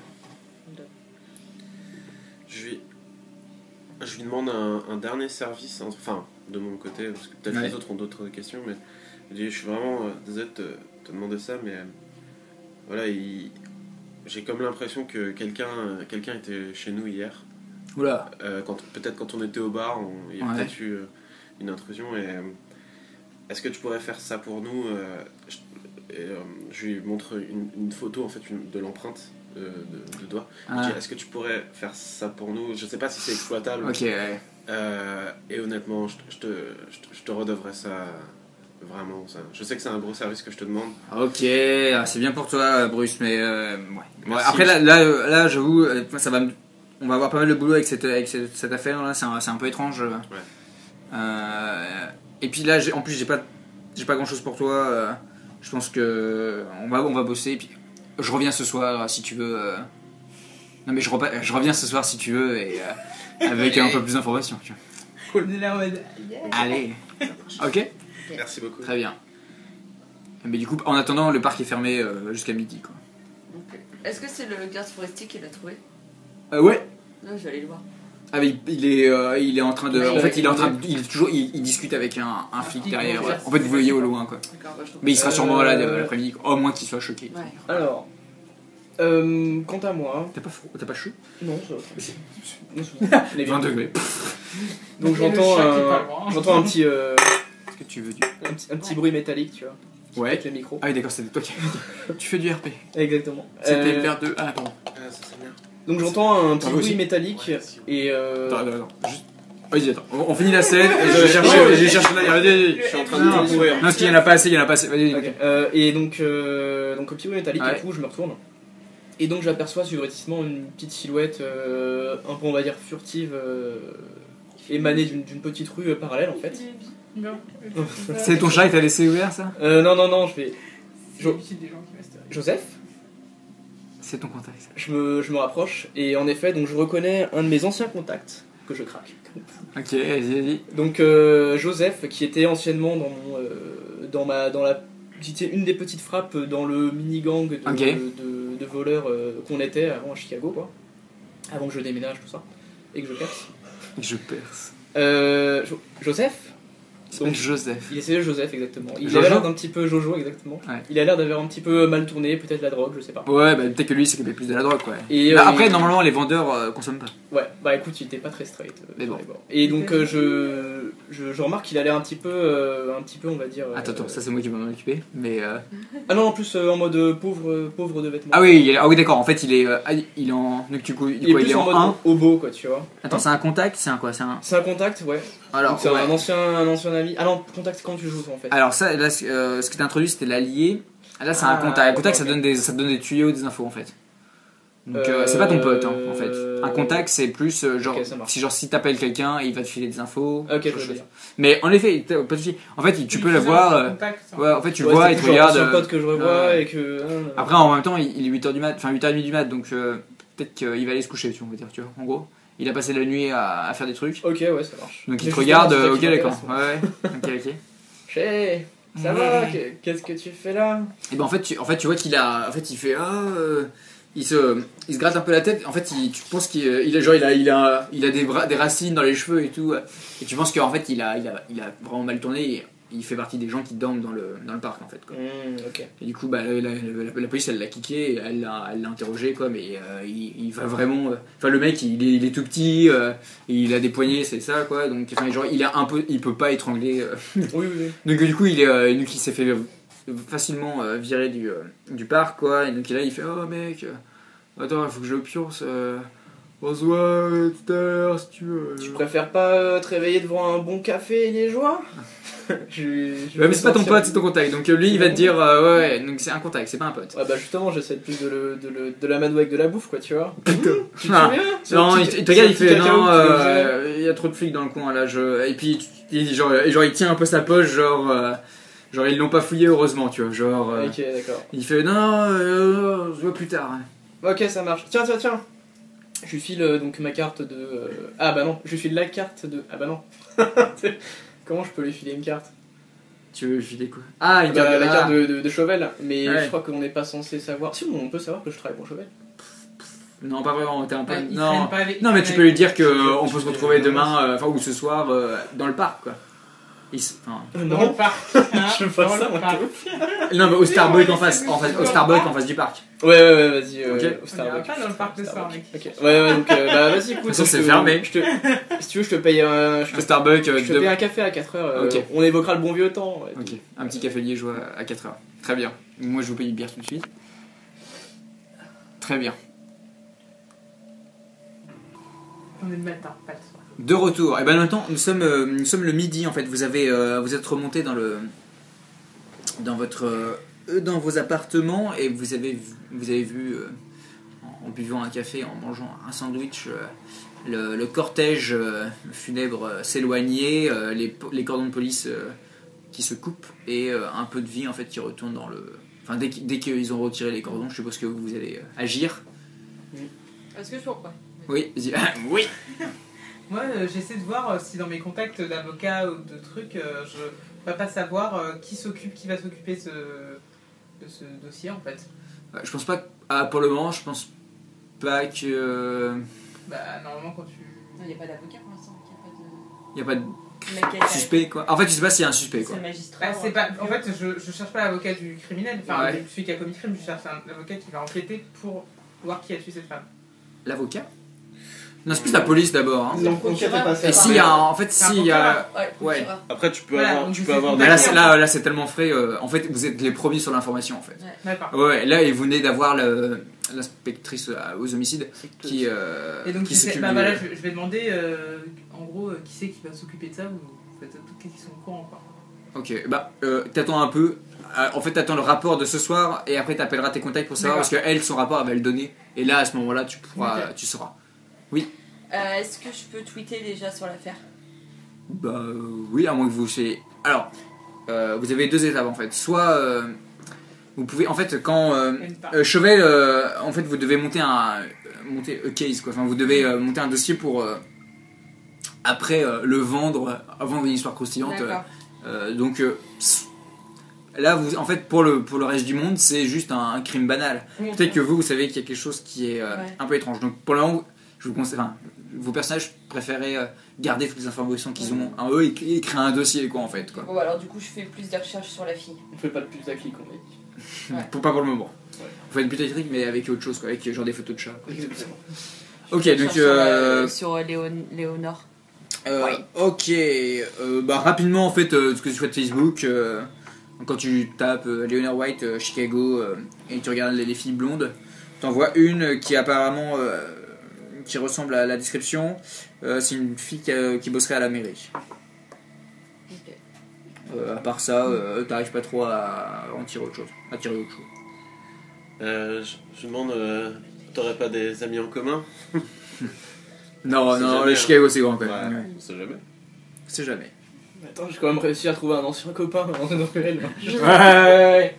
Je lui, je lui demande un, un dernier service, enfin, de mon côté, parce que peut-être Ouais. les autres ont d'autres questions, mais je dis, je suis vraiment euh, désolé de te, te demander ça, mais euh, voilà, il- j'ai comme l'impression que quelqu'un euh, quelqu'un était chez nous hier. Oula. Euh, quand, peut-être quand on était au bar, on- il y a Ouais. peut-être eu euh, une intrusion. Et euh, est-ce que tu pourrais faire ça pour nous? euh, je, et, euh, je lui montre une, une photo en fait une- de l'empreinte euh, de, de doigt. Je Ah, dis, est-ce que tu pourrais faire ça pour nous? Je sais pas si c'est exploitable. ok, ouais. Euh, et honnêtement, je, je te, je, te, je te redevrais ça vraiment. Ça. Je sais que c'est un gros service que je te demande. Ok, ah, c'est bien pour toi, Bruce, mais euh, ouais. Ouais, Merci. après, là, là, euh, là j'avoue, euh, ça va me- on va avoir pas mal de boulot avec cette, avec cette, cette affaire là, c'est un, c'est un peu étrange. euh. Euh, et puis là, j'ai- en plus, j'ai pas, j'ai pas grand chose pour toi. euh, je pense que on va, on va bosser. Et puis, je reviens ce soir si tu veux. euh. Non, mais je, repa- je reviens ce soir si tu veux et euh, avec un peu plus d'informations. tu vois. On est là en mode. Yeah. Allez, ok, Merci beaucoup. très bien. Mais du coup, en attendant, le parc est fermé euh, jusqu'à midi, quoi. Ok. Est-ce que c'est le garde forestier qui l'a trouvé? Euh, ouais. Non, je vais aller le voir. Ah, mais il, il est, euh, il est en train de. Ouais, En fait, ouais. il est en train de, il est toujours, il, il discute avec un, un flic flic, derrière. ouais. En fait, vous voyez au loin, quoi. D'accord, bah, je trouve. Mais il sera Euh, sûrement là euh, l'après-midi, au moins qu'il soit choqué. Ouais. Alors, euh, quant à moi, T'as pas froid, t'as pas chaud? non, ça va. Non, ça va. On est bien. vingt degrés. Donc Il y a le j'entends chat qui est un, pas loin. j'entends un petit, euh, Est-ce que tu veux du. un petit, un petit bruit métallique, tu vois, Ouais. avec le micro. Ah oui, d'accord, c'est toi qui. Tu fais du R P. Exactement. C'était Euh, le verre de. Ah, pardon. Ah, ça c'est bien. Donc j'entends un petit Ah, vous bruit aussi métallique et euh, Attends, attends, attends. Juste- Vas-y, attends. On, on finit la scène et je vais chercher. Je vais chercher la. Vas-y, vas-y. Je suis en train Non, de courir. Non, parce qu'il y en a pas assez, il y en a pas assez. Vas-y. ok. Euh, et donc, euh, donc au petit bruit métallique Ouais. et tout, je me retourne. Et donc j'aperçois subrepticement une petite silhouette euh, un peu on va dire furtive euh, émanée d'une d'une petite rue euh, parallèle en fait. Non. C'est ton chat qui t'a laissé ouvert, ça? Euh, non non non je fais C'est Jo- l'habitude des gens qui masterisent. Joseph. C'est ton contact, ça. Je me, je me rapproche et en effet donc je reconnais un de mes anciens contacts que je craque. Ok, vas-y, vas-y. Donc euh, Joseph qui était anciennement dans mon euh, dans ma dans la c'était une des petites frappes dans le mini gang de, Ok. de, de voleurs euh, qu'on était avant à Chicago quoi. Avant que je déménage tout ça et que je perce. Je perce. Euh, Jo- Joseph. Donc Joseph. Il essayait Joseph exactement. Il Jojo a l'air d'un petit peu Jojo exactement. Ouais. Il a l'air d'avoir un petit peu mal tourné, peut-être la drogue, je sais pas. Ouais, bah peut-être que lui, il s'occupait plus de la drogue, ouais. Et, Bah, euh, après, il- normalement, les vendeurs euh, consomment pas. Ouais, bah écoute, il était pas très straight. euh, Mais sur bon. les bords. Et donc euh, je, je, je remarque qu'il a l'air un petit peu, euh, un petit peu, on va dire. euh, Attends, attends, ça c'est moi qui vais m'en occuper. Mais. euh, Ah non, en plus euh, en mode euh, pauvre, euh, pauvre de vêtements. Ah oui, il est- ah oui d'accord, en fait, il est, euh, ah, il est en. Donc, du coup, Il du est coup, plus il est en en mode un. hobo quoi, tu vois. Attends, c'est un contact? C'est un quoi? C'est un. C'est un contact, ouais. Alors, Donc, c'est ouais. un ancien, un ancien ami. Ah non, contact quand tu joues toi, en fait. Alors, ça, là, ce- euh, ce qui t'a introduit, c'était l'allié. Là, c'est un Ah, contact. Un contact, ça, ok. donne des, ça te donne des tuyaux, des infos, en fait. Donc, euh, c'est pas ton pote, hein, en fait. Euh, Un contact, c'est plus euh, genre. Ok, ça marche. Si, genre, si t'appelles quelqu'un, il va te filer des infos. Ok, je quelque veux chose. dire. Mais en effet, t'as- pas de soucis. En fait, il- tu Il peux le faisait voir. un euh, contact, ça. Ouais, en fait, tu Ouais, vois, c'est il te toujours regarde. un euh, pote que je revois ouais. et que. ah, non. Après, en même temps, il il est huit heures du mat, enfin huit heures trente du mat, donc euh, peut-être qu'il va aller se coucher, tu vois, on va dire, tu vois, en gros. Il a passé la nuit à, à faire des trucs. Ok, ouais, ça marche. Donc il Mais te justement, regarde, c'est ça euh, qui ok, d'accord. m'intéresse, Ouais, ouais. Ok, ok. Chez, ça Ouais. va que- Qu'est-ce que tu fais là? Et ben en fait, tu, en fait, tu vois qu'il a. En fait, il fait. Ah. euh, il, se, il se gratte un peu la tête. En fait, il, tu penses qu'il il a, genre, il a, il a, il a des, bras, des racines dans les cheveux et tout. Et tu penses qu'en fait, il a, il, a, il a vraiment mal tourné. Et il fait partie des gens qui dorment dans le, dans le parc, en fait. Quoi. Hmm, ok. Et du coup, bah, la, la, la- la police, elle l'a kické, et elle l'a elle l'a interrogé, quoi, mais euh, il, il va vraiment... euh, Enfin, le mec, il est, il est tout petit, euh, et il a des poignets, c'est ça, quoi, donc enfin, genre, il, a un peu, il peut pas étrangler... euh. Oui, oui, oui. Donc du coup, il, est, euh, donc, il s'est fait facilement euh, virer du, euh, du parc, quoi, et donc là, il fait « Oh, mec, euh, attends, il faut que je le pionce, euh, On se voit euh, tout à l'heure si tu veux. Tu préfères pas euh, te réveiller devant un bon café liégeois? je, je Ouais, mais c'est pas ton sentir- pote, c'est ton contact. Donc euh, lui, il va te dire, euh, ouais, ouais, donc c'est un contact, c'est pas un pote. Ouais, bah justement, j'essaie plus de, le, de, le, de l'amadouer avec de la bouffe, quoi, tu vois. Putain. Tu te Ah. souviens? Ce Non, petit- il, te- il te regarde, il ce fait petit cacao non, que tu faisais. euh, il y a trop de flics dans le coin là. Je... Et puis il, dit, genre, genre, il tient un peu sa poche, genre, euh, genre ils l'ont pas fouillé heureusement, tu vois. Genre, euh, Ok, d'accord. il fait non, non, euh, on se voit plus tard. Ok, ça marche. Tiens, tiens, tiens. Je lui file euh, donc ma carte de. euh, Ah bah non, je lui file la carte de. Ah bah non. Comment je peux lui filer une carte? Tu veux filer quoi? Ah, une Bah, carte, la ah. carte de, de, de Chauvel. Mais Ouais. je crois qu'on n'est pas censé savoir. Si, on peut savoir que je travaille pour Chauvel. Non, pas vraiment. T'es un peu. Ouais, ils non. traînent pas avec- Non, mais ils tu traînent peux lui avec- dire que euh, on tu peut se fais- retrouver non, demain, euh, enfin ou ce soir, euh, dans le parc, quoi. Il s- enfin, Dans le parc. hein, Je veux pas dans ça, le moi, parc. non, mais au Starbucks en face, mais en face, c'est au dans Starbucks le en face du parc. Ouais, ouais, ouais, vas-y. Euh, Ok. au On ira Starbucks. pas dans le parc de soir, mec. Ok. Ouais, ouais, donc euh, bah vas-y, écoute. toute façon, je c'est te- fermé. Je te... Si tu veux, je te paye un. Je Un te, Starbucks euh, je te de- paye un café à quatre heures. euh, Ok. On évoquera le bon vieux temps. Ouais. Ok, un petit café liégeois à quatre heures. Très bien. Moi, je vous paye une bière tout de suite. Très bien. On est le matin, pas le soir. De retour. Et ben maintenant, nous sommes, euh, nous sommes le midi en fait. Vous avez, euh, vous êtes remonté dans le, dans votre, euh, dans vos appartements et vous avez, vu- vous avez vu, euh, en, en buvant un café, en mangeant un sandwich, euh, le, le cortège euh, funèbre euh, s'éloigner, euh, les, po- les cordons de police euh, qui se coupent et euh, un peu de vie en fait qui retourne dans le. Enfin, dès, qu'- dès qu'ils ont retiré les cordons, je suppose que vous allez euh, agir. Est-ce que je peux ouais. Oui, vas-y. Oui. Moi, euh, j'essaie de voir euh, si dans mes contacts d'avocats ou de trucs, euh, je ne vais pas savoir euh, qui s'occupe, qui va s'occuper ce- de ce dossier en fait. Euh, Je pense pas. que- Ah, pour le moment, je pense pas que. euh, Bah, normalement, quand tu. Non, il n'y a pas d'avocat pour l'instant. Il Y a pas de n'y a pas de. Mec, suspect quoi. En fait, je sais pas s'il y a un suspect quoi. C'est magistrat. Bah, c'est pas... En fait, je, je cherche pas l'avocat du criminel, enfin, Ouais. de celui qui a commis le crime, je cherche un avocat qui va enquêter pour voir qui a tué cette femme. L'avocat. Non, c'est plus la police d'abord. Hein. Donc, on procureur. pas ça. Et s'il y a, en fait, C'est un s'il y a. procureur. Ouais, Ouais. procureur. Après, tu peux Voilà, avoir, donc tu je peux sais avoir pas. Mais des. là, c'est, là, là, c'est tellement frais. euh, en fait, vous êtes les premiers sur l'information en fait. D'accord. Ouais, là, et vous venez d'avoir le, l'inspectrice euh, aux homicides qui, euh, Et donc, qui je sais- s'occupe bah, du- voilà, je, je vais demander euh, en gros euh, qui c'est qui va s'occuper de ça, ou vous faites toutes les questions au courant quoi. Ok, bah, euh, t'attends un peu. Euh, En fait, t'attends le rapport de ce soir et après t'appelleras tes contacts pour savoir parce D'accord. qu'elle, son rapport, elle va le donner. Et là, à ce moment-là, tu pourras, Ok. tu sauras. Euh, Est-ce que je peux tweeter déjà sur l'affaire? Bah euh, oui, à moins que vous soyez. Alors, euh, vous avez deux étapes en fait. Soit euh, vous pouvez, en fait, quand euh, Elle part. euh, Chauvel, euh, en fait, vous devez monter un euh, monter a case quoi. Enfin, vous devez euh, monter un dossier pour euh, après euh, le vendre avant une histoire croustillante. D'accord. Euh, donc euh, pss, là, vous, en fait, pour le pour le reste du monde, c'est juste un, un crime banal. Peut-être que vous, vous savez qu'il y a quelque chose qui est euh, Ouais. un peu étrange. Donc pour le moment, je vous conseille, enfin, vos personnages préféraient euh, garder toutes les informations qu'ils ont en eux et, et créer un dossier quoi en fait quoi. Bon, bah, alors du coup, je fais plus de recherches sur la fille. On fait pas de putaclic, on a dit. Ouais. Pour pas pour le moment. Ouais. Vous faites putaclic mais avec autre chose quoi, avec genre des photos de chats. Exactement. Ok Je donc cherche sur, la- euh, sur euh, Léon- Léonore. euh, Oui. ok euh, bah rapidement en fait euh, ce que tu fais de Facebook euh, quand tu tapes euh, Leonard White euh, Chicago euh, et tu regardes les, les filles blondes, t'en vois une qui apparemment euh, qui ressemble à la description. Euh, c'est une fille qui, a- qui bosserait à la mairie. Ok. Euh, à part ça, euh, t'arrives pas trop à en tirer autre chose. À tirer autre chose. Euh, je, je demande, euh, t'aurais pas des amis en commun? Non, C'est non, jamais, le hein. Chicago c'est grand quand Ouais, même. Ouais. on sait jamais. C'est jamais. Attends, j'ai quand même réussi à trouver un ancien copain dans une ruelle. Ouais.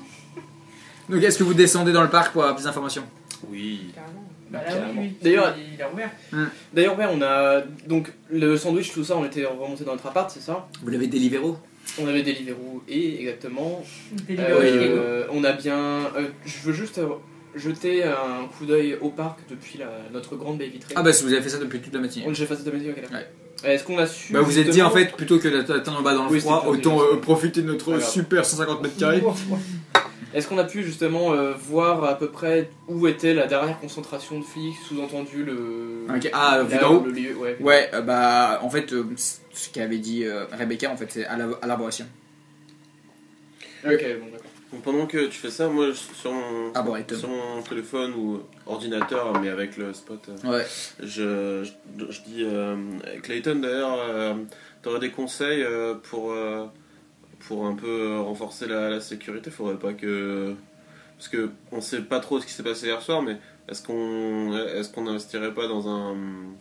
Donc est-ce que vous descendez dans le parc pour avoir plus d'informations? Oui. Carrément. Bah là, Carrément. oui, oui. D'ailleurs- il, il a ouvert. D'ailleurs, ouais, on a. Donc, le sandwich, tout ça, on était remonté dans notre appart, c'est ça? Vous l'avez Deliveroo? On avait des Deliveroo et exactement. Deliveroo oui, Chicago. Euh, on a bien. euh, je veux juste euh, jeter un coup d'œil au parc depuis la, notre grande baie vitrée. Ah bah si vous avez fait ça depuis toute la matinée. On j'ai fait cette matinée, ok, d'accord. Ouais. Est-ce qu'on a su. Bah vous êtes dit justement- en fait plutôt que d'attendre en bas dans le Oui, froid, c'était autant plutôt- euh, profiter de notre Pas grave. super cent cinquante mètres carrés. Est-ce qu'on a pu justement euh, voir à peu près où était la dernière concentration de flics, sous-entendu le. Ok, ah, vu là, d'en haut. le lieu, ouais. Ouais, euh, bah en fait euh, ce qu'avait dit euh, Rebecca en fait c'est à la- à l'arboration. Ok, bon, d'accord. Donc pendant que tu fais ça, moi sur mon, Ah bon, et Tom. sur mon téléphone ou ordinateur, mais avec le spot, euh, Ouais. je, je, je dis euh, Clayton d'ailleurs, euh, t'aurais des conseils euh, pour, euh, pour un peu renforcer la, la sécurité. Faudrait pas que. Parce que on sait pas trop ce qui s'est passé hier soir, mais est-ce qu'on est-ce qu'on n'investirait pas dans un,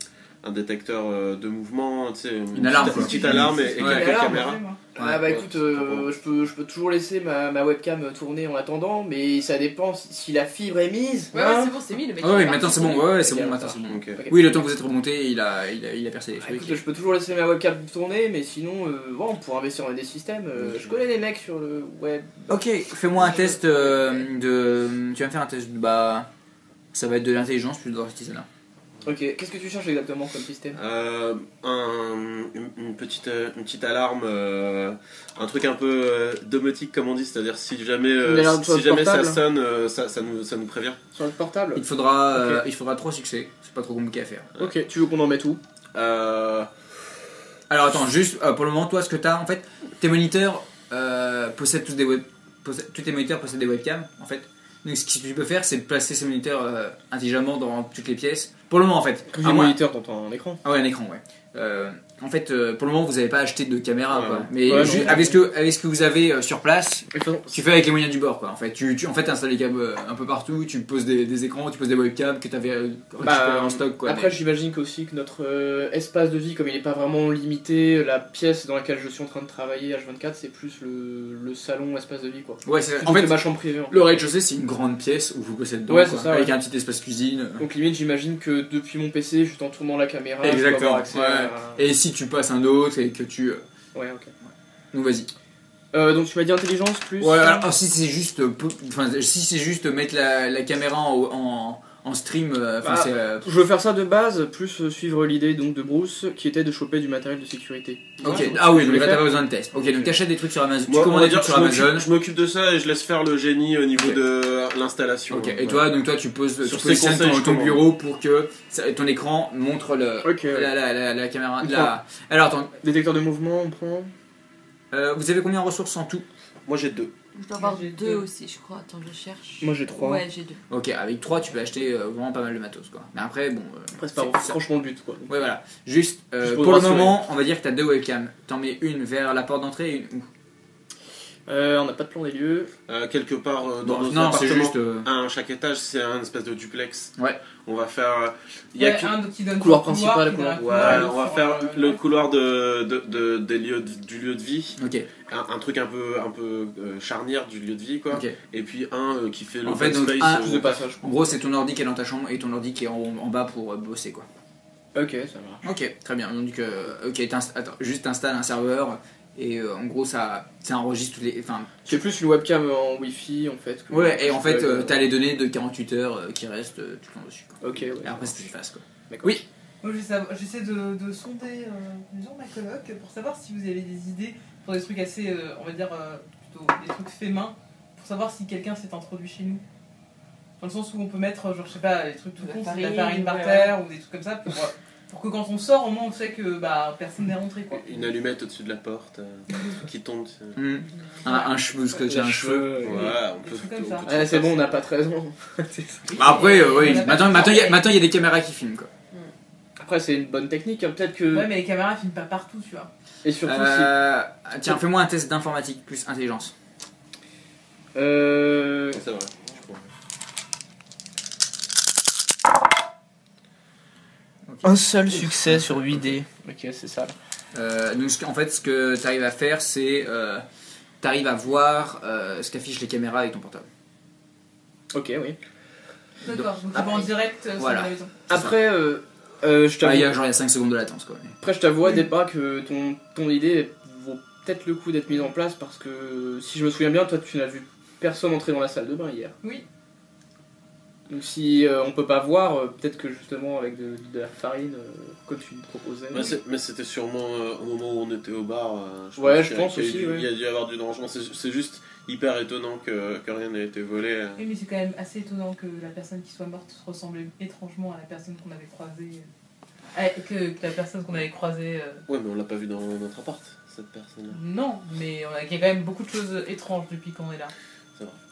un détecteur euh, de mouvement, tu sais, une, Une alarme, petite, quoi. une petite alarme et, et Ouais. quelques Alarme, caméras. Ah bah Ouais, écoute, c'est euh, pas je, peux, je peux toujours laisser ma, ma webcam tourner en attendant, mais ça dépend si, si la fibre est mise. Ouais, hein. ouais, c'est bon, c'est mis le mec. Ah il ouais, est maintenant parti, c'est bon, ouais, ouais, c'est Ok, bon, maintenant ça. c'est bon. Ok. Ok. Oui, le temps que vous êtes remonté, il a, il a, il a percé les Ah, trucs. écoute, je peux toujours laisser ma webcam tourner, mais sinon, euh, bon, pour investir dans des systèmes, euh, je connais les mecs sur le web. Ok, fais-moi un test euh, de. Tu vas me faire un test de. Bah. Ça va être de l'intelligence plus de l'artisanat. Ok, qu'est-ce que tu cherches exactement comme système? Euh, un, une, une petite, euh, une petite alarme, euh, un truc un peu euh, domotique comme on dit, c'est-à-dire si jamais, euh, Une alarme si, sur si le jamais ça portable. sonne, euh, ça, ça, nous, ça nous prévient. Sur le portable? Il te faudra, Ok. euh, il te faudra trois succès, c'est pas trop compliqué à faire. Ok, tu veux qu'on en mette où? Euh, Alors attends, juste euh, pour le moment, toi ce que t'as en fait, tes moniteurs euh, possèdent tous des web. possèdent- tous tes moniteurs possèdent des webcams en fait. Donc ce que tu peux faire, c'est placer ces moniteurs euh, intelligemment dans toutes les pièces. Pour le moment en fait. J'ai À un moins- moniteur dans ton écran. Ah ouais, un écran, ouais. Euh, en fait, euh, pour le moment, vous n'avez pas acheté de caméra, Ouais, quoi. ouais. Mais Ouais, ju- non. avec, ce que, avec ce que vous avez euh, sur place, De toute façon, tu fais avec les moyens du bord, quoi. En fait, tu, tu en fait, installes les câbles euh, un peu partout, tu poses des, des écrans, tu poses des webcams que tu avais récupérés en stock, quoi. Après, Mais- j'imagine qu'aussi que notre euh, espace de vie, comme il n'est pas vraiment limité, la pièce dans laquelle je suis en train de travailler H vingt-quatre, c'est plus le, le salon, espace de vie, quoi. ouais, c'est- Plutôt en que fait, ma chambre privée. en fait. le rez-de-chaussée, c'est une grande pièce où vous bossez dedans, Ouais, quoi, c'est ça, avec ouais. un petit espace cuisine. Donc limite, j'imagine que depuis mon P C, juste en tournant la caméra, je peux Exactement, avoir accès ouais. à... Et si tu passes un autre et que tu. euh, Ouais, ok. Donc vas-y. Euh, donc tu m'as dit intelligence plus... Ouais, alors, alors, si c'est juste, euh, peu- enfin, si c'est juste mettre la, la caméra en, en, en stream, euh, enfin, Bah, c'est. euh, Je veux faire ça de base, plus euh, suivre l'idée donc de Bruce, qui était de choper du matériel de sécurité. Ok, Ouais, ah oui, je donc vais là faire. t'as pas besoin de test. Ok, donc t'achètes des trucs sur Amazon. moi, tu commandes on va des trucs dire, sur je m'occupe- Amazon. je m'occupe de ça et je laisse faire le génie au niveau Ok. de l'installation. Ok, et Ouais. toi, donc toi tu poses, tu Sur ces positionnes conseils, ton, je ton commande. bureau pour que ça- ton écran montre le, Ok. la, la, la, la caméra. Il La... Alors attends, Détecteur de mouvement, on prend... euh, vous avez combien de ressources en tout? Moi j'ai deux. Je dois avoir J'ai deux deux. aussi, je crois. Attends, je cherche. Moi j'ai trois. Ouais, j'ai deux. Ok, avec trois tu peux acheter euh, vraiment pas mal de matos quoi. Mais après, bon. euh, Après c'est pas c'est- ça- franchement le but quoi. Ouais, voilà. Juste, euh, Juste pour, pour le rassurer. moment, on va dire que t'as deux webcams. T'en mets une vers la porte d'entrée et une où? Euh, on n'a pas de plan des lieux. Euh, quelque part euh, dans Bon, nos non, c'est appartements, juste. euh, un chaque étage, c'est un espèce de duplex. Ouais. On va faire. Il y a Ouais, que- un qui donne Couloir sur le principal, qui donne un couloir. Ouais, couloir on va sur, faire euh, le couloir de, de, de- des lieux de- du lieu de vie, Ok, un, un truc un peu, un peu euh, charnière du lieu de vie quoi, ok. et puis un euh, qui fait le En fait, open donc, space. un- euh, Plus de passage. En gros, c'est ton ordi qui est dans ta chambre et ton ordi qui est en, en bas pour euh, bosser quoi. Ok, ça marche. Ok, très bien. Donc, euh, ok, t'inst- attends, juste installe un serveur et euh, en gros, ça, ça enregistre toutes les. Enfin, C'est plus une webcam en wifi en fait. que- ouais, et en fait, Euh, euh, t'as les données de quarante-huit heures euh, qui restent euh, tout le temps dessus. Quoi. Ok, ouais. Et après, c'est efface quoi. D'accord. Oui. Moi, j'essaie j'essaie de, de sonder euh, les gens de ma coloc pour savoir si vous avez des idées pour des trucs assez, euh, on va dire, euh, plutôt des trucs faits main, pour savoir si quelqu'un s'est introduit chez nous. Dans le sens où on peut mettre, genre, je sais pas, des trucs tout De la cons, c'est de la farine, farine par ouais, terre ou des trucs comme ça pour, euh, pour que quand on sort, au moins on sait que bah, personne n'est rentré quoi. Une allumette au-dessus de la porte euh, qui tombe. c'est- Hmm. Un, un cheveu, parce que j'ai un cheveu. Ouais, on peut. trucs comme on ça. peut tout Ouais, c'est faire. bon, on n'a pas treize ans. Bah, après, euh, oui. On a pas Maintenant, de maintenant, il y a- temps. maintenant, il y a des caméras qui filment quoi. Après, c'est une bonne technique, hein. Peut-être que. Ouais, mais les caméras filment pas partout, tu vois. Et surtout Euh, tiens, fais-moi un test d'informatique plus intelligence. si. Euh. C'est vrai. je crois. Un seul succès sur huit dés. Ok, c'est ça. Euh, donc, ce que- en fait, ce que tu arrives à faire, c'est. Euh, tu arrives à voir euh, ce qu'affichent les caméras avec ton portable. Ok, oui. D'accord, donc tu après- vas en direct euh, sur Voilà. la maison. Après, euh, euh, je Ah, t'avoue. il y a genre il y a cinq secondes de latence quoi. Après, je t'avoue à débat que ton, ton idée vaut peut-être le coup d'être mise en place parce que si je me souviens bien, toi, tu n'as vu personne entrer dans la salle de bain hier. Oui. Donc si euh, on peut pas voir, euh, peut-être que justement avec de, de la farine, euh, comme tu me proposais. Mais c'est- Mais c'était sûrement euh, au moment où on était au bar. euh, Ouais, pense je qu'il y a- pense qu'il y a aussi, dû- ouais. Il y a dû y avoir du danger. C'est c'est juste hyper étonnant que, que rien n'ait été volé. euh. Oui, mais c'est quand même assez étonnant que la personne qui soit morte ressemble étrangement à la personne qu'on avait croisée. Ah, que, que la personne qu'on avait croisée. euh, Ouais, mais on l'a pas vu dans notre appart, cette personne-là. Non, mais on a- il y a quand même beaucoup de choses étranges depuis qu'on est là. C'est vrai.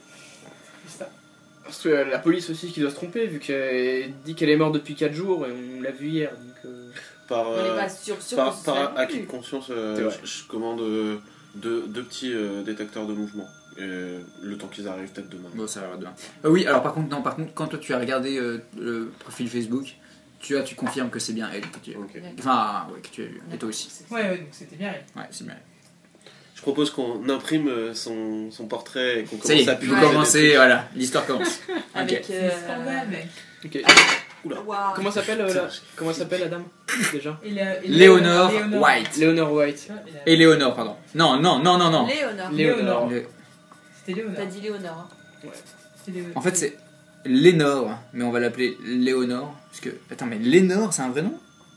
C'est ça. Parce que euh, la police aussi qui doit se tromper, vu qu'elle dit qu'elle est morte depuis quatre jours et on l'a vue hier. Donc, euh... Par, On n'est euh, pas sûr, sûr par, que ce soit par non acquis plus. de conscience, euh, C'est vrai. je, je commande euh, deux, deux petits euh, détecteurs de mouvement. Et le temps qu'ils arrivent, peut-être demain. Bon, ça va demain. Euh, oui, alors par contre, non, par contre, quand toi tu as regardé euh, le profil Facebook, tu as, tu confirmes que c'est bien elle que tu as. Ok. Enfin, ouais, que tu as vu. Et toi aussi. Ouais, ouais, donc c'était bien. elle. Ouais, c'est bien. Je propose qu'on imprime euh, son, son portrait et qu'on Ça y commence à est, vous publier Ouais. des commencez, trucs. voilà, l'histoire commence. Avec. Ok. C'est euh, scandale, mec. Ok. Waouh. Comment s'appelle euh, la... Comment s'appelle la dame déjà? Et la- et Léonore Léonore. White. Léonore White. Ouais, et la- Éléonore, pardon. Non, non, non, non, non. Léonore. Léonore. Le- C'était Léonore. T'as dit Léonore. hein. C'était Léonore. En fait, c'est Lénore, mais on va l'appeler Léonore. Parce que. Attends, mais Lénore, c'est un vrai nom?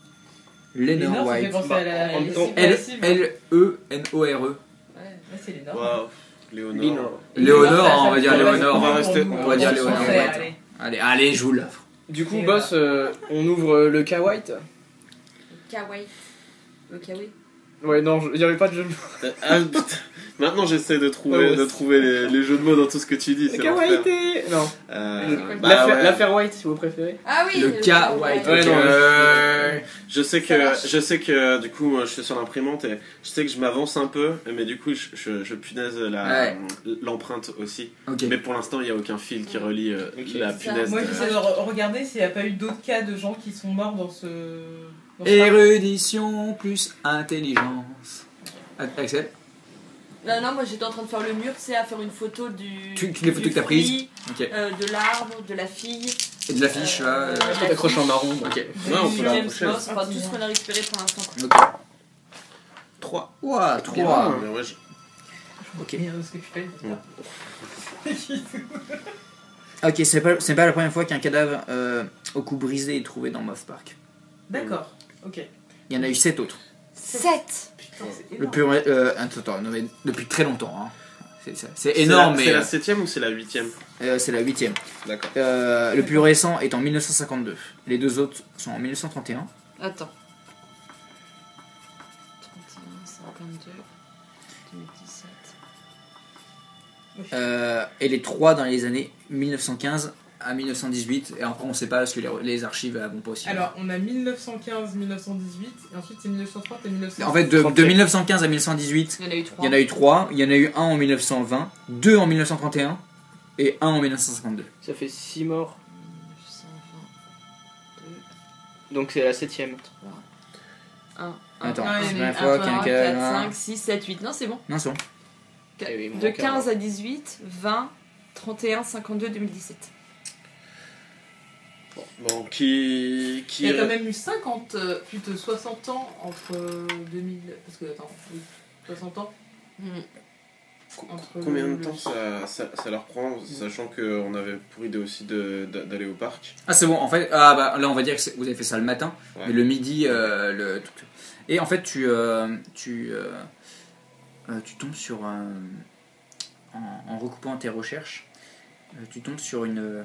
Lénore Léonore, ça fait White. penser Bah, à la. en même temps, L- L. L-E-N-O-R-E. Ouais. Ouais, c'est Léonore. Waouh, Léonore. Léonore. Léonore, on va dire Ça, ça Léonore. On va pour rester- nous, on va dire se Léonore, français, ouais. allez. Allez, allez, je vous l'offre. Du coup, Et boss, euh, on ouvre euh, le K White. Kawaii. Le kawaii. Ouais, non, il n'y avait pas de jeu de mots. Ah, putain. Maintenant, j'essaie de trouver, Ouais, ouais, de c'est- trouver les, les jeux de mots dans tout ce que tu dis. Le C'est K l'enfer. White. Non. Euh, bah L'affaire ouais. l'affaire White, si vous préférez. Ah oui. Le K White. Ouais, ok. non, Euh, Je sais Ça que, marche. je sais que du coup, moi, je suis sur l'imprimante et je sais que je m'avance un peu, mais du coup, je, je, je punaise la, Ouais. l'empreinte aussi. Ok. Mais pour l'instant, il n'y a aucun fil qui relie euh, Ok. la C'est ça. punaise. Moi, de- j'essaie de re- regarder s'il n'y a pas eu d'autres cas de gens qui sont morts dans ce. dans ce Érudition plus intelligence. Axel, Non, non, moi j'étais en train de faire le mur, c'est à faire une photo du. Tu- tu les photos du que t'as prises fruit, ok. euh, de l'arbre, de la fille. Et de l'affiche, là. Euh, euh, Je peux t'accrocher en marron. Ok. Ouais, on du peut la James rapprocher. Moss, enfin tout ce qu'on a récupéré pour l'instant. quoi. Ok. trois. Ouah, trois. Mais ouais, je- Ok. Rien de ce que tu fais. c'est ça. Ok, c'est pas, c'est pas la première fois qu'un cadavre euh, au cou brisé est trouvé dans Moth Park. D'accord, ok. Il y en a eu sept autres. sept. Putain, c'est Le énorme. plus, euh, attends, attends, non, mais depuis très longtemps. Hein. C'est, c'est- c'est C'est énorme, la- mais C'est la euh, septième ou c'est la huitième? euh, c'est la huitième. D'accord. Euh, le plus récent est en mille neuf cent cinquante-deux. Les deux autres sont en mille neuf cent trente et un. Attends. trente et un, cinquante-deux, deux mille dix-sept. Euh, et les trois dans les années mille neuf cent quinze à mille neuf cent dix-huit. Et encore, on sait pas parce que les, les archives euh, vont pas aussi. Alors, on a mille neuf cent quinze mille neuf cent dix-huit, et ensuite c'est mille neuf cent trente et mille neuf cent. En fait, de, de mille neuf cent quinze à mille neuf cent dix-huit, Il y en a eu trois. il y en a eu trois. Il y en a eu un en mille neuf cent vingt, deux en mille neuf cent trente et un et un en mille neuf cent cinquante-deux. Ça fait six morts. neuf cent vingt, Donc c'est la septième. un, Attends, Ah, c'est il y la en a première eu fois un, qu'il y a un quatre, cas- cinq, six, sept, huit. Non, c'est bon. Non, c'est bon. Ah oui, il me De manque un. quinze à dix-huit, vingt, trente et un, cinquante-deux, deux mille dix-sept. Bon, qui. qui Il y a quand même eu cinquante, euh, plus de soixante ans entre euh, deux mille. Parce que, attends, oui, soixante ans entre. Combien le- de temps ça, ça, ça leur prend, sachant qu'on avait pour idée aussi de- de- d'aller au parc? Ah, c'est bon. En fait, ah, bah, là, on va dire que c'est- vous avez fait ça le matin, Ouais. mais le midi, euh, le. Et en fait, tu. euh, tu, euh, euh, tu tombes sur un. En, en recoupant tes recherches, euh, tu tombes sur une. euh,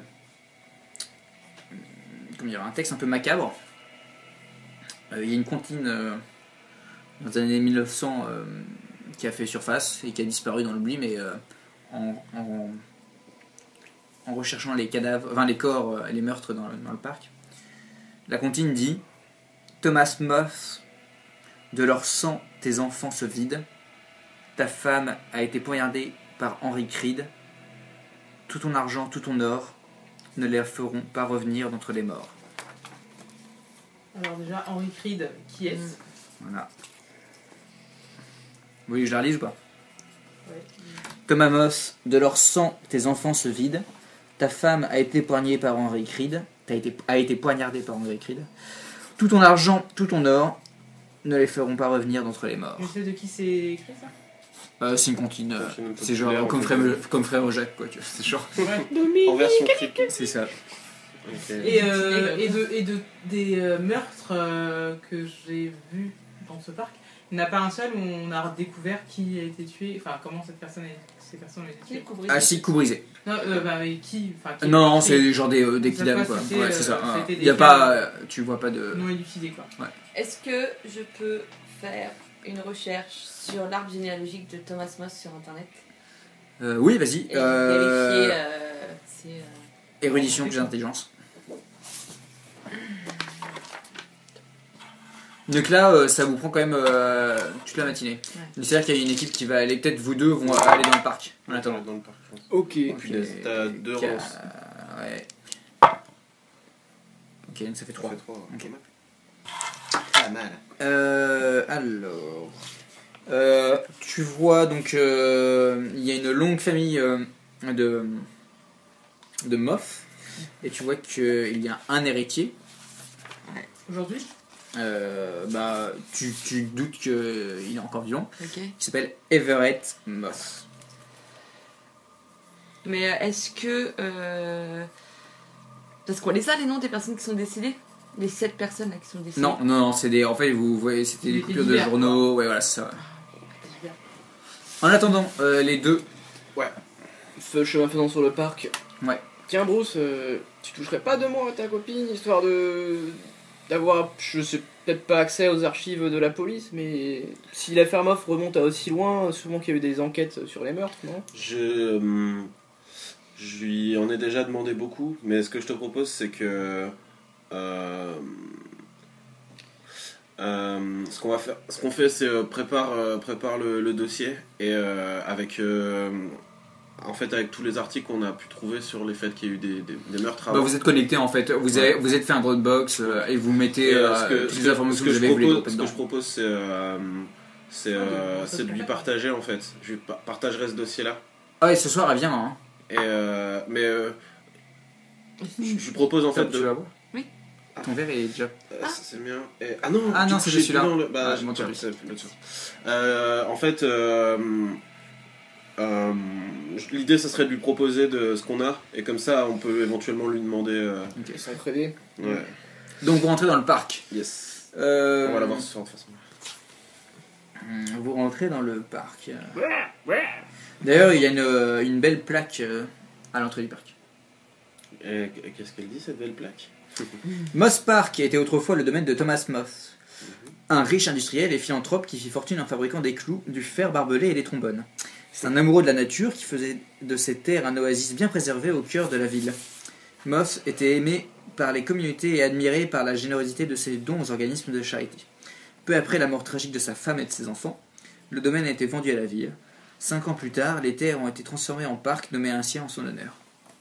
comment dire, un texte un peu macabre. Euh, Il y a une comptine euh, dans les années mille neuf cents euh, qui a fait surface et qui a disparu dans l'oubli, mais euh, en, en, en recherchant les cadavres, enfin les corps euh, et les meurtres dans, dans le parc, la comptine dit: Thomas Moss, de leur sang tes enfants se vident, ta femme a été poignardée par Henry Creed, tout ton argent, tout ton or ne les feront pas revenir d'entre les morts. Alors, déjà, Henry Creed, qui est-ce Mm. Voilà. Vous voulez que je la relise ou pas? Ouais. Thomas Moss, de leur sang, tes enfants se vident. Ta femme a été poignée par Henry Creed. T'as été, a été poignardée par Henry Creed. Tout ton argent, tout ton or ne les feront pas revenir d'entre les morts. Tu sais de qui c'est écrit ça Euh, c'est une comptine. euh, Comptine c'est genre populaire, comme en frère, fait. comme frère Jacques, quoi. tu vois, C'est genre. Ouais. En version critique. C'est ça. Ok. Et, euh, et, de, et de, des euh, meurtres euh, que j'ai vus dans ce parc, il n'y en a pas un seul où on a découvert qui a été tué, enfin comment cette personne a, ces personnes ont été Qui est tuées. couvert Ah, si, coup brisé. Non, euh, bah, mais qui, enfin, qui Non, a été c'est genre des, euh, des Ça kidams, fois, quoi. c'était, Ouais, c'est euh, ça. ça a été Il y a des pas. cas- euh, Tu vois pas de. non élucidés quoi. Est-ce que je peux faire une recherche sur l'arbre généalogique de Thomas Moss sur internet? Euh, oui, vas-y. Et Euh, vérifier. Euh, c'est, euh, Érudition plus intelligence. Donc là, euh, ça vous prend quand même euh, toute la matinée. Ouais. C'est-à-dire qu'il y a une équipe qui va aller, peut-être vous deux vont aller dans le parc en attendant. Dans le parc, je pense. Ok. Punaise, t'as deux Quatre- relances. Ouais. Ok, donc ça fait Ça trois. fait trois. Ok. Pas mal. Euh, alors, euh, tu vois donc euh, il y a une longue famille euh, de de moths et tu vois qu'il y a un héritier. Aujourd'hui, Euh, bah, tu, tu doutes qu'il est encore vivant. Ok. Il s'appelle Everett Moss. Mais euh, est-ce que. Euh... Parce qu'on les a les noms des personnes qui sont décédées? Les sept personnes là qui sont décédées? Non, non, non, c'est des. En fait, vous voyez, c'était Il des était coupures de divers, journaux. Ouais, voilà, c'est ça. En attendant, euh, les deux. Feu chemin faisant sur le parc. Ouais. Tiens Bruce, euh, tu toucherais pas deux mots à ta copine, histoire de d'avoir, je sais peut-être pas accès aux archives de la police, mais si l'affaire Moff remonte à aussi loin, souvent qu'il y a eu des enquêtes sur les meurtres, non? Je, hum, je lui en ai déjà demandé beaucoup, mais ce que je te propose, c'est que euh, euh, ce qu'on va faire, ce qu'on fait, c'est euh, prépare, euh, prépare le, le dossier et euh, avec euh, en fait avec tous les articles qu'on a pu trouver sur les faits qu'il y a eu des, des, des meurtres Bah, avant. vous êtes connectés en fait. Vous, avez, vous êtes fait un Dropbox euh, et vous mettez Et, euh, euh, ce que- toutes ce les que- informations ce que que vous je avez voulu propose- dropper Ce que dedans. je propose, c'est euh, c'est euh, Ah, c'est de lui ça se partager en fait. Je lui pa- partagerai ce dossier-là. Ah, et ce soir, elle vient. Hein. Et euh, mais euh, je, je lui propose en fait Top, tu de. vas voir. Oui. Ton verre est déjà. Euh, ça, c'est le mien. Et- Ah non, Ah du non, coup, c'est j'ai celui-là. plus dans le- Bah, Ah, je bon, tiens, tant pis. c'est plus là-dessus. Euh, en fait, euh, euh, l'idée, ça serait de lui proposer de ce qu'on a, et comme ça, on peut éventuellement lui demander. euh, Ok. Sans crédit. Ouais. Donc vous rentrez dans le parc. Yes. Euh, On va l'avoir ce soir de toute façon. Vous rentrez dans le parc. D'ailleurs, il y a une, une belle plaque euh, à l'entrée du parc. Et qu'est-ce qu'elle dit cette belle plaque? Moss Park était autrefois le domaine de Thomas Moss, un riche industriel et philanthrope qui fit fortune en fabriquant des clous, du fer barbelé et des trombones. C'est un amoureux de la nature qui faisait de ces terres un oasis bien préservé au cœur de la ville. Moss était aimé par les communautés et admiré par la générosité de ses dons aux organismes de charité. Peu après la mort tragique de sa femme et de ses enfants, le domaine a été vendu à la ville. Cinq ans plus tard, les terres ont été transformées en parc nommé ainsi en son honneur.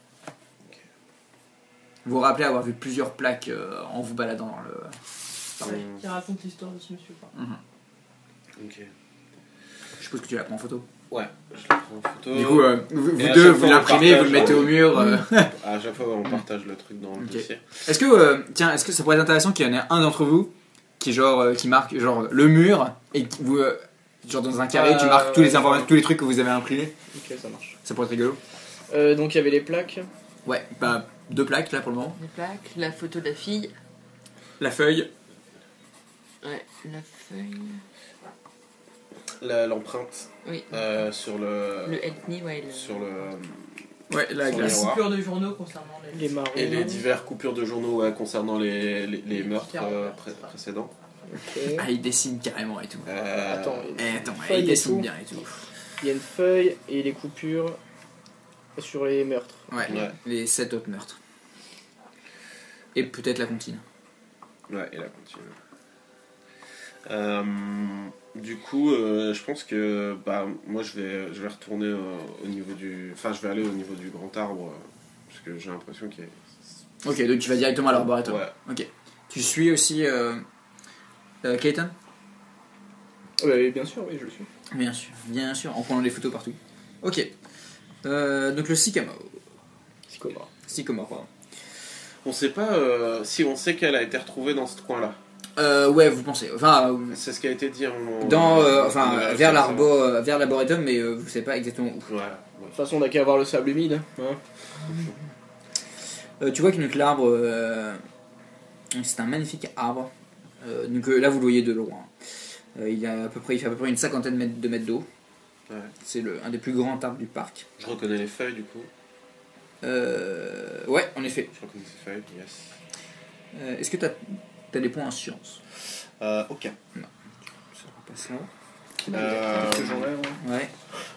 Vous vous rappelez avoir vu plusieurs plaques euh, en vous baladant dans le... ouais, qui raconte l'histoire de ce monsieur. Quoi. Ok. Je suppose que tu la prends en photo. Ouais, je la prends en photo. Du coup, euh, vous, vous Et à deux, chaque vous fois, on l'imprimez, vous le partage, mettez au hein. mur. euh. À chaque fois, on partage le truc dans le Ok. dossier. Est-ce que, euh, tiens, est-ce que ça pourrait être intéressant qu'il y en ait un d'entre vous qui genre euh, qui marque genre le mur et que vous euh, genre dans un carré, tu Euh, marques tous les informations, tous les trucs que vous avez imprimés. Ok, ça marche. Ça pourrait être rigolo. Euh, donc il y avait les plaques. Ouais, bah deux plaques là pour le moment. Les plaques, la photo de la fille. La feuille. Ouais, la feuille. La- L'empreinte Oui. euh, sur le. Le ethnie, ouais. Le... Sur le. Ouais, la Sur Les glace. miroir. coupures de journaux concernant les. Les marrons. Et les divers coupures de journaux ouais, concernant les, les, les meurtres euh, pré- précédents. Ok. Ah, il dessine carrément et tout. Euh, Attends, Eh, attends, Feuille il et dessine tout. bien et tout. il y a une feuille et les coupures sur les meurtres. Ouais, Ouais. les sept autres meurtres. Et peut-être la comptine. Ouais, et là continue. Euh, du coup, euh, je pense que bah, moi je vais, je vais retourner euh, au niveau du. Enfin, je vais aller au niveau du grand arbre. euh, parce que j'ai l'impression qu'il y a. Ok, donc tu vas directement à l'arboretum. Ouais. Ok. Tu suis aussi euh, euh, Clayton? Ouais, bien sûr, oui, je le suis. Bien sûr, bien sûr, en prenant des photos partout. Ok. Euh, donc le sycamore. Sycomore. Sycamore, pardon. On sait pas euh, si on sait qu'elle a été retrouvée dans ce coin-là. Euh, ouais, vous pensez. Enfin, euh, C'est ce qui a été dit en. dans, euh, enfin, Ouais, vers c'est l'arbo, euh, vers l'arboretum, mais euh, vous savez pas exactement où. ça. Ouais, ouais. De toute façon, on n'a qu'à avoir le sable humide. Hein. Euh, tu vois que donc l'arbre, euh, c'est un magnifique arbre. Euh, donc euh, là, vous le voyez de loin. Euh, il a à peu près, il fait à peu près une cinquantaine de mètres, de mètres d'eau. Ouais. C'est le, un des plus grands arbres du parc. Je reconnais les feuilles du coup. Euh, ouais, en effet. Je reconnais ces feuilles, yes. Euh, Est-ce que tu as des points en science? Euh, ok. Ça sera pas ça. Euh, Ce jour-là, ouais. Ouais.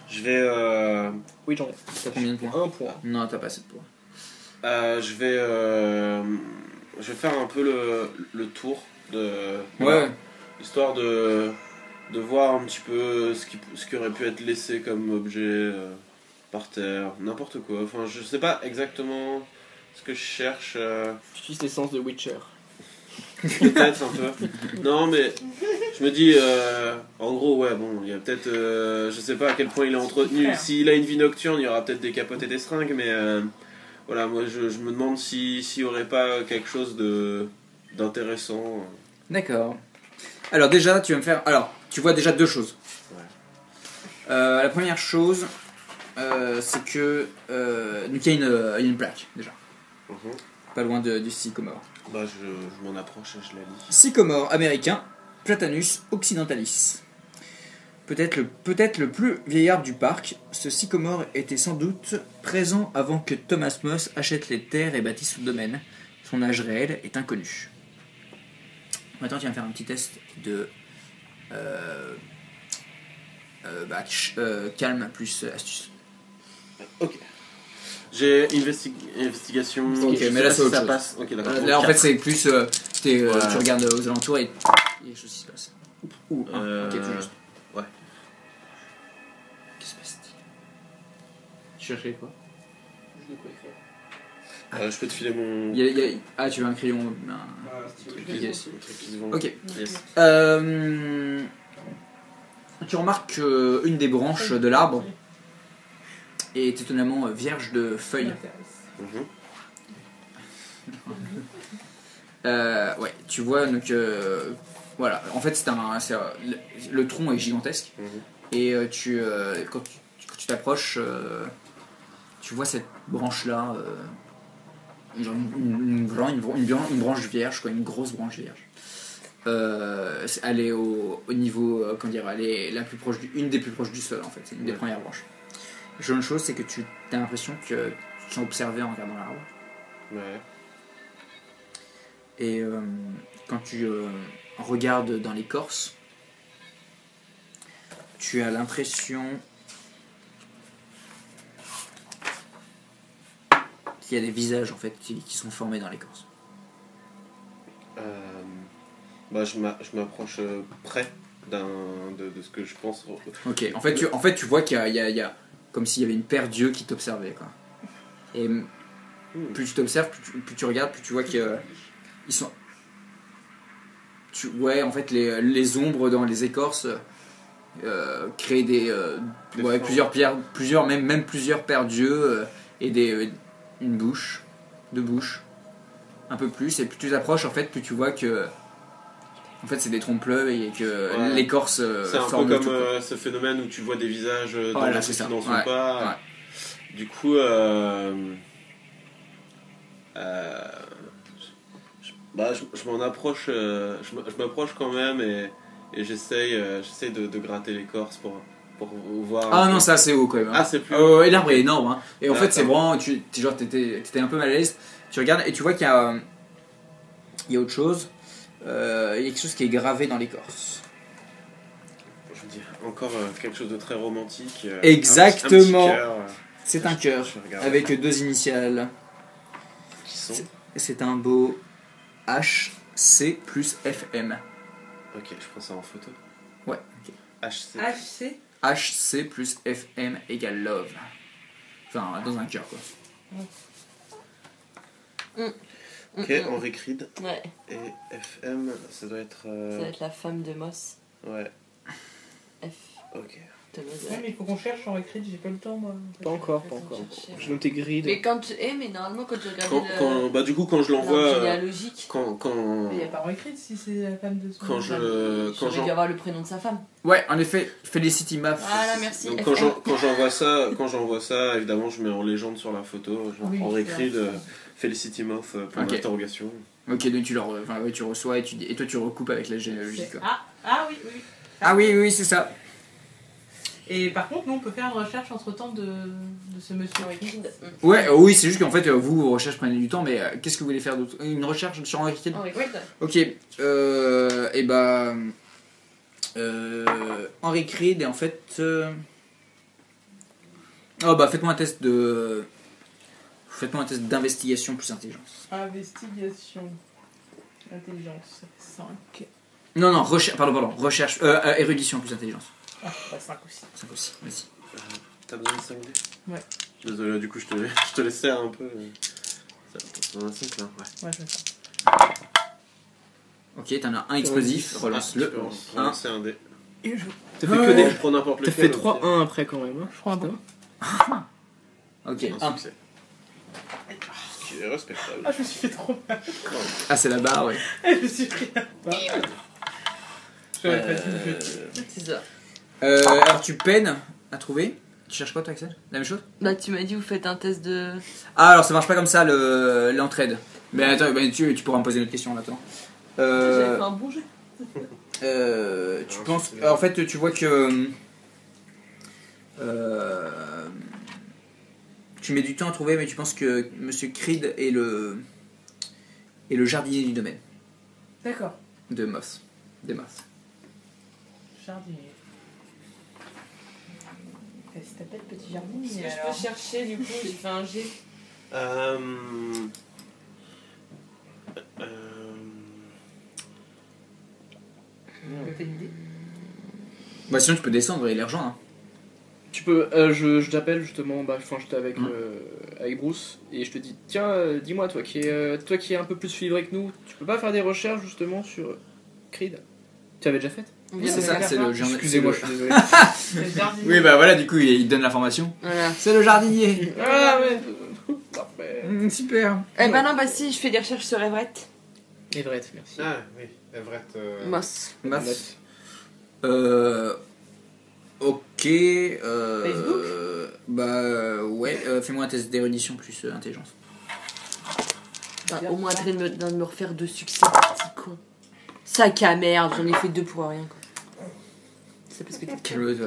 Je vais. Euh, Oui, j'en ai. T'as combien de points? Un point. Non, t'as pas assez de points. euh, je vais. Euh, je vais faire un peu le, le tour de. Ouais. Histoire de, de voir un petit peu ce qui, ce qui aurait pu être laissé comme objet euh, par terre, n'importe quoi. Enfin, je sais pas exactement ce que je cherche. Euh, Tu utilises l'essence de Witcher. peut-être un peu. Non, mais je me dis, euh, en gros, ouais, bon, il y a peut-être. Euh, je sais pas à quel point il est entretenu. Faire. S'il a une vie nocturne, il y aura peut-être des capotes et des seringues, mais euh, voilà, moi je, je me demande si- s'il y aurait pas quelque chose de d'intéressant. D'accord. Alors déjà, tu vas me faire... Alors, tu vois déjà deux choses. Ouais. Euh, la première chose, euh, c'est que... Euh, donc il y a une, euh, il y a une plaque, déjà. Mhm. Pas loin de- du sycomore. Bah, je, je m'en approche et je la lis. Sycomore américain, Platanus occidentalis. Peut-être le, peut-être le plus vieil arbre du parc, ce sycomore était sans doute présent avant que Thomas Moss achète les terres et bâtisse son domaine. Son âge réel est inconnu. Maintenant, tu vas me faire un petit test de euh, euh, bah, ch- euh, calme plus astuce. Ok. J'ai investi- investigation. Ok, je sais mais là, pas c'est si autre ça chose. passe. Ok, d'accord. Euh, là, en fait, c'est plus. euh, t'es, euh, Ouais. Tu regardes aux alentours et il y a des choses qui se passent. Ouh, un. Euh, Ok, tout juste. ouais. Qu'est-ce qui se passe-t-il? Tu cherchais quoi? Je de quoi écrire. Euh, je peux te filer mon. Il y a- il y a- Ah, tu veux un crayon un- Un truc qui- Yes. un truc qui se vend. Ok. Yes. Euh, tu remarques qu'une des branches de l'arbre est étonnamment vierge de feuilles. Mhm. Euh, ouais, tu vois, donc euh, voilà. En fait, c'est un, c'est un- le, le tronc est gigantesque Mhm. et euh, tu, euh, quand tu quand tu t'approches, euh, tu vois cette branche là, une, une, une, bran- une bran- une bran- une branche vierge, quoi, une grosse branche vierge. Euh, c'est- elle est au, au niveau, euh, comment dire, elle est la plus proche, du, une des plus proches du sol en fait. C'est une des Ouais. premières branches. La seule chose, c'est que tu as l'impression que tu te sens observé en regardant l'arbre. Ouais. Et euh, quand tu euh, regardes dans l'écorce, tu as l'impression qu'il y a des visages en fait qui, qui sont formés dans l'écorce. Euh, bah, je m'a- je m'approche euh, près d'un de, de ce que je pense. Ok, en fait tu, en fait, tu vois qu'il y a, il y a- il y a comme s'il y avait une paire d'yeux qui t'observait, quoi. Et mm, Hmm. plus tu t'observes, plus, tu- plus tu regardes, plus tu vois qu'ils sont... Tu, ouais, en fait, les, les ombres dans les écorces euh, créent des, euh, Des ouais, formes. plusieurs, pierres, plusieurs, même, même plusieurs paires d'yeux euh, et des, euh, une bouche, deux bouches, un peu plus. Et plus tu t'approches, en fait, plus tu vois que en fait, c'est des trompe-l'œil et que Ouais. l'écorce euh, C'est un peu forme comme tout, quoi. euh, ce phénomène où tu vois des visages euh, dans Voilà, les c'est trucs ça. qui n'en sont Ouais, pas. ouais. Du coup, euh, euh, je, bah, je, je m'en approche, euh, je m- je m'approche quand même et, et j'essaye, euh, j'essaye de, de gratter l'écorce pour, pour voir. Ah un non, peu. c'est assez haut quand même. hein. Ah, c'est plus. Euh, et l'arbre est énorme. Hein. Et en fait, D'accord. c'est vraiment. Tu, t'es- genre, t'étais, t'étais un peu mal à l'aise. Tu regardes et tu vois qu'il y a, euh, il y a autre chose. Euh, il y a quelque chose qui est gravé dans l'écorce. Je veux dire, encore euh, quelque chose de très romantique. euh, Exactement. Un, petit- un petit cœur, euh, C'est un cœur je regarde. avec deux initiales. Qui sont. C'est un beau H C plus F M. Ok, je prends ça en photo. Ouais. ok. H C. H C H C plus F M égale love. Enfin, dans un cœur quoi. Ok, Henri Creed. Ouais, Et F M, ça doit être. euh, ça va être la femme de Moss. Ouais, F ok. de Moss. Ouais, mais il faut qu'on cherche en écrit, j'ai pas le temps moi. Pas encore, pas Attends, encore. chercher. Je notais grid. Mais quand tu. Eh, mais normalement, quand tu regardes Quand, le. quand- bah, du coup, quand je l'arbre l'envoie. euh, généalogique, Quand, quand, Mais il n'y a pas en écrit si c'est la femme de son. quand je. Quand j'aurais dû j'en- avoir le prénom de sa femme. Ouais, en effet, Felicity Map. Voilà, merci. donc F quand M. j'en- quand j'envoie ça, quand j'envoie ça, évidemment, je mets en légende sur la photo, genre Oui, Henri c'est Creed, euh, Felicity Moth, euh, point Ok. d'interrogation. Ok, donc tu, leur, enfin, ouais, tu reçois et, tu, dis- et toi tu recoupes avec la généalogie. C'est- Quoi. Ah, ah oui, oui. oui. Ah oui, oui, oui, c'est ça. Et par contre, nous on peut faire une recherche entre temps de, de ce monsieur. Henri Creed. Ouais, euh, oui, c'est juste qu'en fait, euh, vous, vos recherches prennent du temps, mais euh, qu'est-ce que vous voulez faire d'autre? Une recherche sur Henri Creed? Henri Creed. Ok, euh, et bah. Euh, Henri Creed, et en fait. Euh, Oh bah faites-moi un test de... Faites-moi un test d'investigation plus intelligence. Investigation. Intelligence, ça fait cinq. Non, non, recherche, pardon, pardon, recherche, euh, euh, érudition plus intelligence. Ah, pas cinq aussi. cinq aussi, vas-y. Euh, T'as besoin de cinq dés? Ouais. Désolé, du coup, je te, je te laisse faire un peu. euh, Ça va pas un cinq là, ouais. Ouais, je vais faire. Ok, t'en as un explosif, relance-le. Tu peux un. relancer un dé. Et je T'as fait que des. Prends n'importe T'as lequel. fait trois un après quand même. Hein. je prends un bon. Ok, Un un. succès. Ce qui est respectable. Ah, je me suis fait trop mal. Ah, c'est la barre, ouais. Je me suis pris la barre. J'aurais pas dû me jeter. C'est ça. Euh, alors tu peines à trouver. Tu cherches quoi toi Axel? La même chose? Bah, tu m'as dit, vous faites un test de. Ah alors ça marche pas comme ça le l'entraide. Mais attends, bah, tu, tu pourras me poser une autre question maintenant. J'avais Euh, fait un bon jet. euh, tu Non, penses... c'est- En fait tu vois que... Euh, tu mets du temps à trouver mais tu penses que Monsieur Creed est le... est le jardinier du domaine D'accord. de Moss. Des Moss. Jardinier. Qu'est-ce que t'appelles petit jardinier Est-ce que je alors peux chercher, du coup, j'ai fait un jet. Euh... Euh... T'as une idée? Bah sinon tu peux descendre et les rejoindre. Hein. Tu peux, euh, je, je t'appelle justement, bah, enfin j'étais avec, Mmh. euh, avec Bruce et je te dis tiens, euh, dis-moi toi qui est, euh, toi qui est un peu plus fibré que nous, tu peux pas faire des recherches justement sur Creed? Tu avais déjà fait? On Oui, vient c'est de ça, faire c'est le jardinier. Excusez-moi, je suis désolé. C'est le jardinier. Oui bah voilà du coup il, il donne l'information. Voilà. C'est le jardinier. Ah ouais, parfait. Mmh, super. Eh ben non, bah si, je fais des recherches sur Everett. Everett, merci. Ah oui, Everett. Euh... Moss. Moss. Euh... Ok. Euh, Facebook Bah ouais, euh, fais-moi un test d'érudition plus euh, intelligence. Bah, au moins, arrêtez de me, de me refaire deux succès, petit con. Sac à merde, j'en ai fait deux pour rien, quoi. C'est parce que t'es Calme-toi.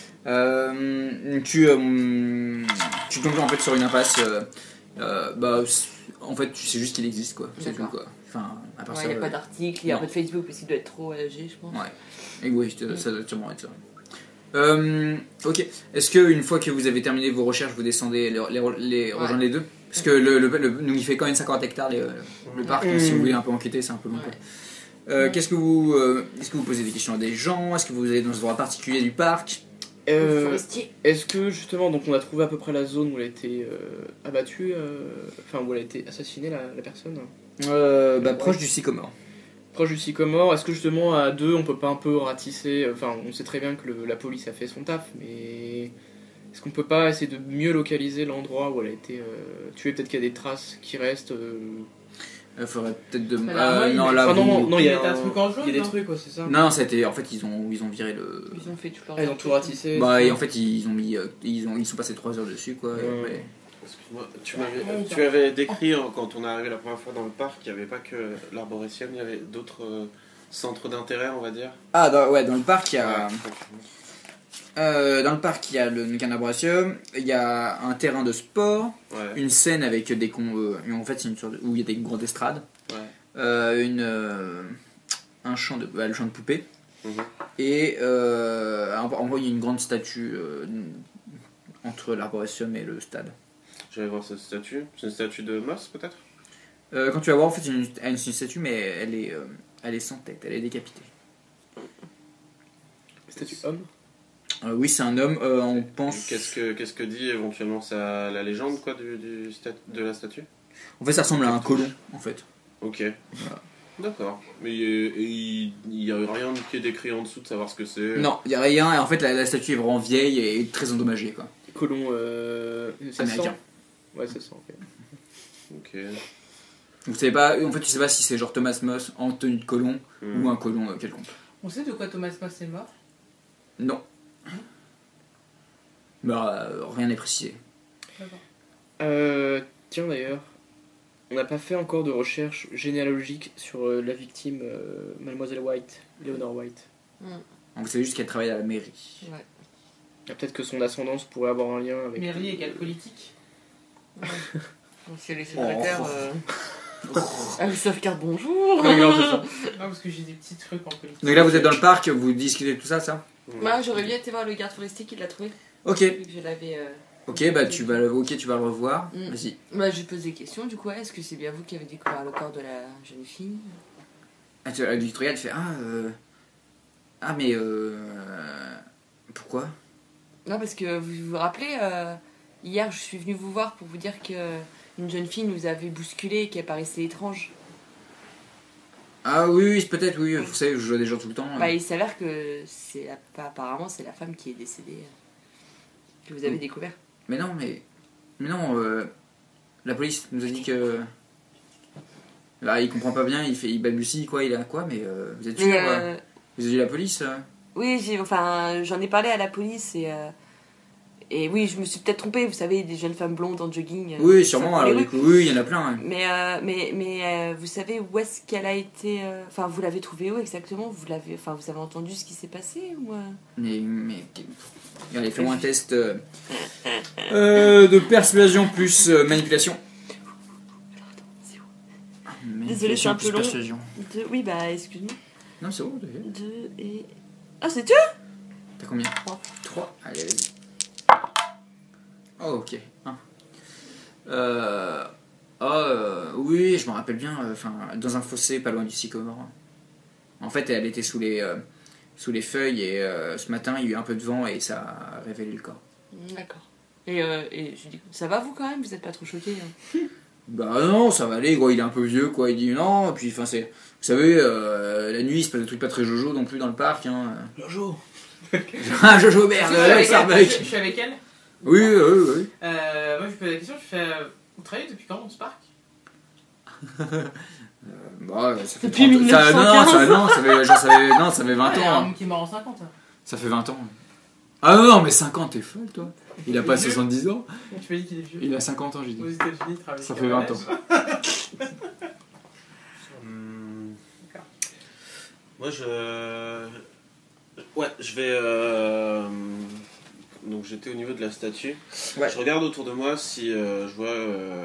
Euh, tu, euh, tu tombes en fait sur une impasse. Euh, euh, bah, c- en fait, tu sais juste qu'il existe quoi. C'est tout D'accord. quoi. Enfin, à part Il ça. n'y a euh, pas d'article, il n'y a non. pas de Facebook parce qu'il doit être trop âgé, je pense. Ouais. Et oui, je te- ça doit sûrement être ça. Euh, ok. Est-ce que une fois que vous avez terminé vos recherches, vous descendez les, les, les rejoindre les deux? Parce que le, le, le- nous il fait quand même cinquante hectares les- le parc. Donc, si vous voulez un peu enquêter, c'est un peu long. quoi. Euh, Qu'est-ce que vous, euh, est-ce que vous posez des questions à des gens? Est-ce que vous allez dans ce endroit particulier du parc? Euh, Forestier. Est-ce que justement, donc on a trouvé à peu près la zone où elle a été euh, abattue, euh, enfin où elle a été assassinée la, la personne, Euh, bah, proche du sycomore. proche du sycomore. Est-ce que justement à deux on peut pas un peu ratisser, enfin on sait très bien que le- la police a fait son taf, mais est-ce qu'on peut pas essayer de mieux localiser l'endroit où elle a été euh, tuée? Peut-être qu'il y a des traces qui restent. euh, Il faudrait peut-être de. Mais là, moi, il non, met- là, Enfin, non, vous- non, non, il y a Il y a un truc en jaune, il y a des non trucs, quoi, c'est ça. Non, non, c'était. En fait, ils ont, ils ont viré le. Ils ont fait tout leur Ah, ils ont tout ratissé. Bah, et en fait, ils ont mis, euh, ils ont, ils sont passés trois heures dessus, quoi. et Ouais. après- Excuse-moi, tu, m'avais- tu avais décrit hein, quand on est arrivé la première fois dans le parc, il n'y avait pas que l'arborétium, il y avait d'autres euh, centres d'intérêt, on va dire. Ah, dans, ouais, dans le parc, il y a. Ouais. Euh, dans le parc, il y a le Arborétium, il y a un terrain de sport, Ouais. une scène avec des cons. euh, en fait, c'est une sorte de- où il y a des grandes estrades, Ouais. euh, une, euh, un champ de, bah, le champ de poupées, Mhm. et euh, en en gros, il y a une grande statue euh, entre l'Arborétium et le stade. Je vais voir cette statue. C'est une statue de Moss, peut-être? Euh, quand tu vas voir, en fait, c'est une, c'est une statue, mais elle est, euh, elle est sans tête, elle est décapitée. Statue homme. Euh, oui, c'est un homme, euh, on pense. Qu'est-ce que, qu'est-ce que dit éventuellement ça, la légende quoi, du, du stat- de la statue? En fait, ça ressemble à un colon, en fait. Ok. Voilà. D'accord. Mais euh, il n'y a rien qui est décrit en dessous de savoir ce que c'est. Non, il n'y a rien, et en fait, la, la statue est vraiment vieille et très endommagée, quoi. Colon. Euh, ça sent. Américain. Ouais, ça sent. ok. Ok. Vous savez pas, en fait, tu sais pas si c'est genre Thomas Moss en tenue de colon Hmm. ou un colon euh, quelconque. On sait de quoi Thomas Moss est mort? Non. Bah, euh, rien n'est précisé. D'accord. Euh, tiens d'ailleurs, on n'a pas fait encore de recherche généalogique sur euh, la victime, euh, Mademoiselle White, Leonore White. Donc, vous savez juste qu'elle travaille à la mairie. Ouais. Ah, peut-être que son ascendance pourrait avoir un lien avec. Mairie égale politique. Donc c'est les secrétaires. Oh. Euh... ah, vous sauvegarde, bonjour! Ouais, non, c'est ça. Non, parce que j'ai des petits trucs en politique. Donc là, vous êtes dans le parc, vous discutez de tout ça, ça Moi, j'aurais bien été voir le garde forestier qui l'a trouvé. Ok, Vu que je l'avais. Euh... Ok, bah tu vas le, ok, tu vas le revoir. Mm. Vas-y. Bah, je pose des questions, du coup, ouais, est-ce que c'est bien vous qui avez découvert le corps de la jeune fille? Ah, tu, tu te regarde, tu fais ah euh... ah mais euh... pourquoi? Non, parce que vous vous rappelez, euh, hier, je suis venue vous voir pour vous dire que une jeune fille nous avait bousculé et qui apparaissait étrange. Ah oui, oui peut-être oui. Vous savez, je joue à des gens tout le temps. Bah, il s'avère que c'est la- apparemment c'est la femme qui est décédée euh, que vous avez Mm. découvert. Mais non, mais mais non. Euh... La police nous a dit que là, il comprend pas bien. Il fait, il balbutie quoi. Il a quoi? Mais euh, vous êtes sûr? Mais, euh, euh, Vous avez dit la police? euh oui, j'ai, enfin, j'en ai parlé à la police et euh, et oui, je me suis peut-être trompée. Vous savez, des jeunes femmes blondes en jogging. euh, Oui, ça sûrement. court les Alors, rues. du coup, oui, il y en a plein. hein. Mais, euh, mais, mais euh, vous savez où est-ce qu'elle a été... euh, Enfin, vous l'avez trouvée où exactement? Vous l'avez, enfin, vous avez entendu ce qui s'est passé ou, euh Mais, mais... Allez, fais-moi un test euh, euh, de persuasion plus euh, manipulation. C'est où? Manipulation c'est un plus peu long. persuasion. Deux- Oui, bah, excuse-moi. Non, c'est bon, t'as fait. Deux et... Ah, c'est Dieu. T'as combien? Trois. trois. Allez, vas-y. Oh, ok. Un. Euh... Oh, euh, oui, je me rappelle bien. Enfin, dans un fossé pas loin du sycomore. En fait, elle était sous les, euh, sous les feuilles et euh, ce matin, il y a eu un peu de vent et ça a révélé le corps. D'accord. Et, euh, et je lui dis, ça va vous quand même? Vous êtes pas trop choqués hein? Bah non, ça va aller, quoi. Il est un peu vieux, quoi. Il dit non, et puis, enfin, c'est... Vous savez, euh, la nuit, il se passe des trucs pas très jojo non plus dans le parc, hein. Jojo. Ah, jojo, merde, Je suis avec Alex elle, Arbeck. je suis avec elle. Oui, oui, oui, oui. Euh, moi, je lui pose la question, je fais euh, vous travaillez depuis quand dans ce parc? Bah, ça fait Depuis trente mille neuf cent ça, non, quinze. ça, non, ça fait, genre, ça fait, non, ça fait vingt Ah, il y a un ans. homme qui est mort en cinquante. Ça fait vingt ans. Ah non, non, mais cinquante, t'es folle, toi. Il a pas Il est vieux. soixante-dix ans. Tu m'as dit qu'il est vieux. Il a cinquante ans, j'ai dit. Aux États-Unis, il travaille. Ça avec fait un vingt ans. manège. Hum, D'accord. Moi, je. Ouais, je vais. euh, Donc, j'étais au niveau de la statue. Ouais. Je regarde autour de moi si euh, je vois euh,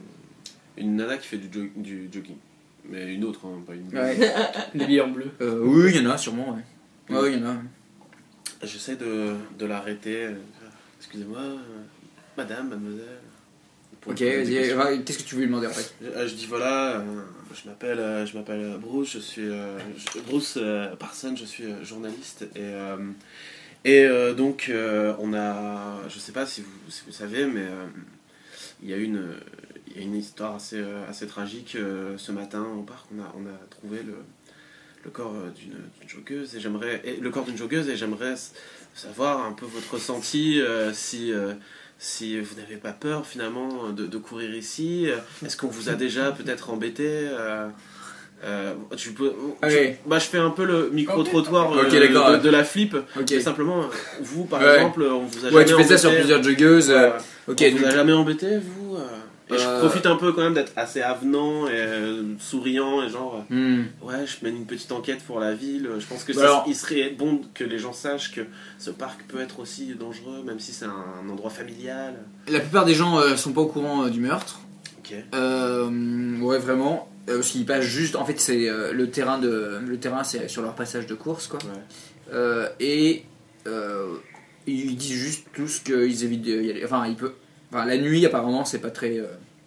une nana qui fait du, jo- du jogging. Mais une autre, hein, pas une. Ouais. Les billets en bleu. Euh, oui, il y en a, sûrement, ouais. Ouais, il y en a. J'essaie de, de l'arrêter. euh, Excusez-moi, euh, madame, mademoiselle. Pour Ok, lui poser des vas-y, questions. va, qu'est-ce que tu veux lui demander en fait? Je, euh, je dis voilà, euh, je m'appelle euh, je m'appelle Bruce, je suis euh, je- Bruce euh, Parson, je suis euh, journaliste et euh, et euh, donc euh, on a, je sais pas si vous, si vous savez, mais euh, il y a une il y a une histoire assez euh, assez tragique euh, ce matin au parc. On a on a trouvé le le corps euh, d'une d'une joggeuse et j'aimerais et le corps d'une joggeuse et j'aimerais s- savoir un peu votre ressenti euh, si euh, si vous n'avez pas peur finalement de, de courir ici. Est-ce qu'on vous a déjà peut-être embêté euh, euh, tu peux, tu- Allez. bah, je fais un peu le micro-trottoir Ok, euh, d'accord, de, ouais. de la flip. Ok. Mais simplement, vous par Ouais. exemple, on vous a Ouais, jamais tu fais ça embêté. sur plusieurs joggeuses. Ouais, euh, ouais. Ok, On vous donc- a jamais embêté, vous euh Et je Euh. profite un peu quand même d'être assez avenant et euh, souriant et genre... Hmm. Ouais, je mène une petite enquête pour la ville. Je pense que Bah ça- alors- il serait bon que les gens sachent que ce parc peut être aussi dangereux, même si c'est un, un endroit familial. La plupart des gens euh, sont pas au courant euh, du meurtre. Ok. Euh, ouais, vraiment. Euh, parce qu'ils passent juste. En fait, c'est euh, le terrain de. Le terrain, c'est sur leur passage de course, quoi. Ouais. Euh, et euh, ils disent juste tous qu'ils évitent d'y aller. Enfin, ils peuvent. Enfin, la nuit, apparemment, c'est pas très. euh,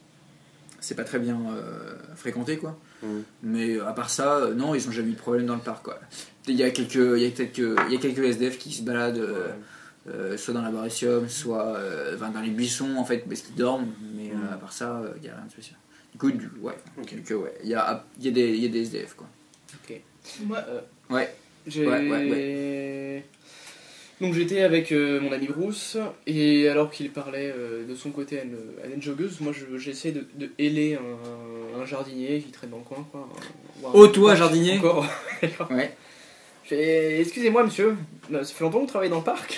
c'est pas très bien euh, fréquenté, quoi. Mhm. Mais euh, à part ça, euh, non, ils ont jamais eu de problème dans le parc, quoi. Il y a quelques, il y a quelques, il y a quelques S D F qui se baladent. euh, Euh, soit dans l'arborétium, soit euh, enfin, dans les buissons en fait, parce qu'ils dorment, mais euh, à part ça, il n'y a rien de spécial. Du coup, du, ouais, Ok. donc, euh, ouais, il y a, y, a des- y a des S D F quoi. Moi, Ouais, J'ai... Ouais, ouais, Donc j'étais avec euh, mon ami Bruce, et alors qu'il parlait euh, de son côté à une, à une joggeuse, moi je- j'essaie de, de héler un, un jardinier qui traîne dans le coin. Quoi. Un- ou un- Oh, toi, jardinier Encore. ouais. Je fais, excusez-moi monsieur, ça fait longtemps que vous travaillez dans le parc.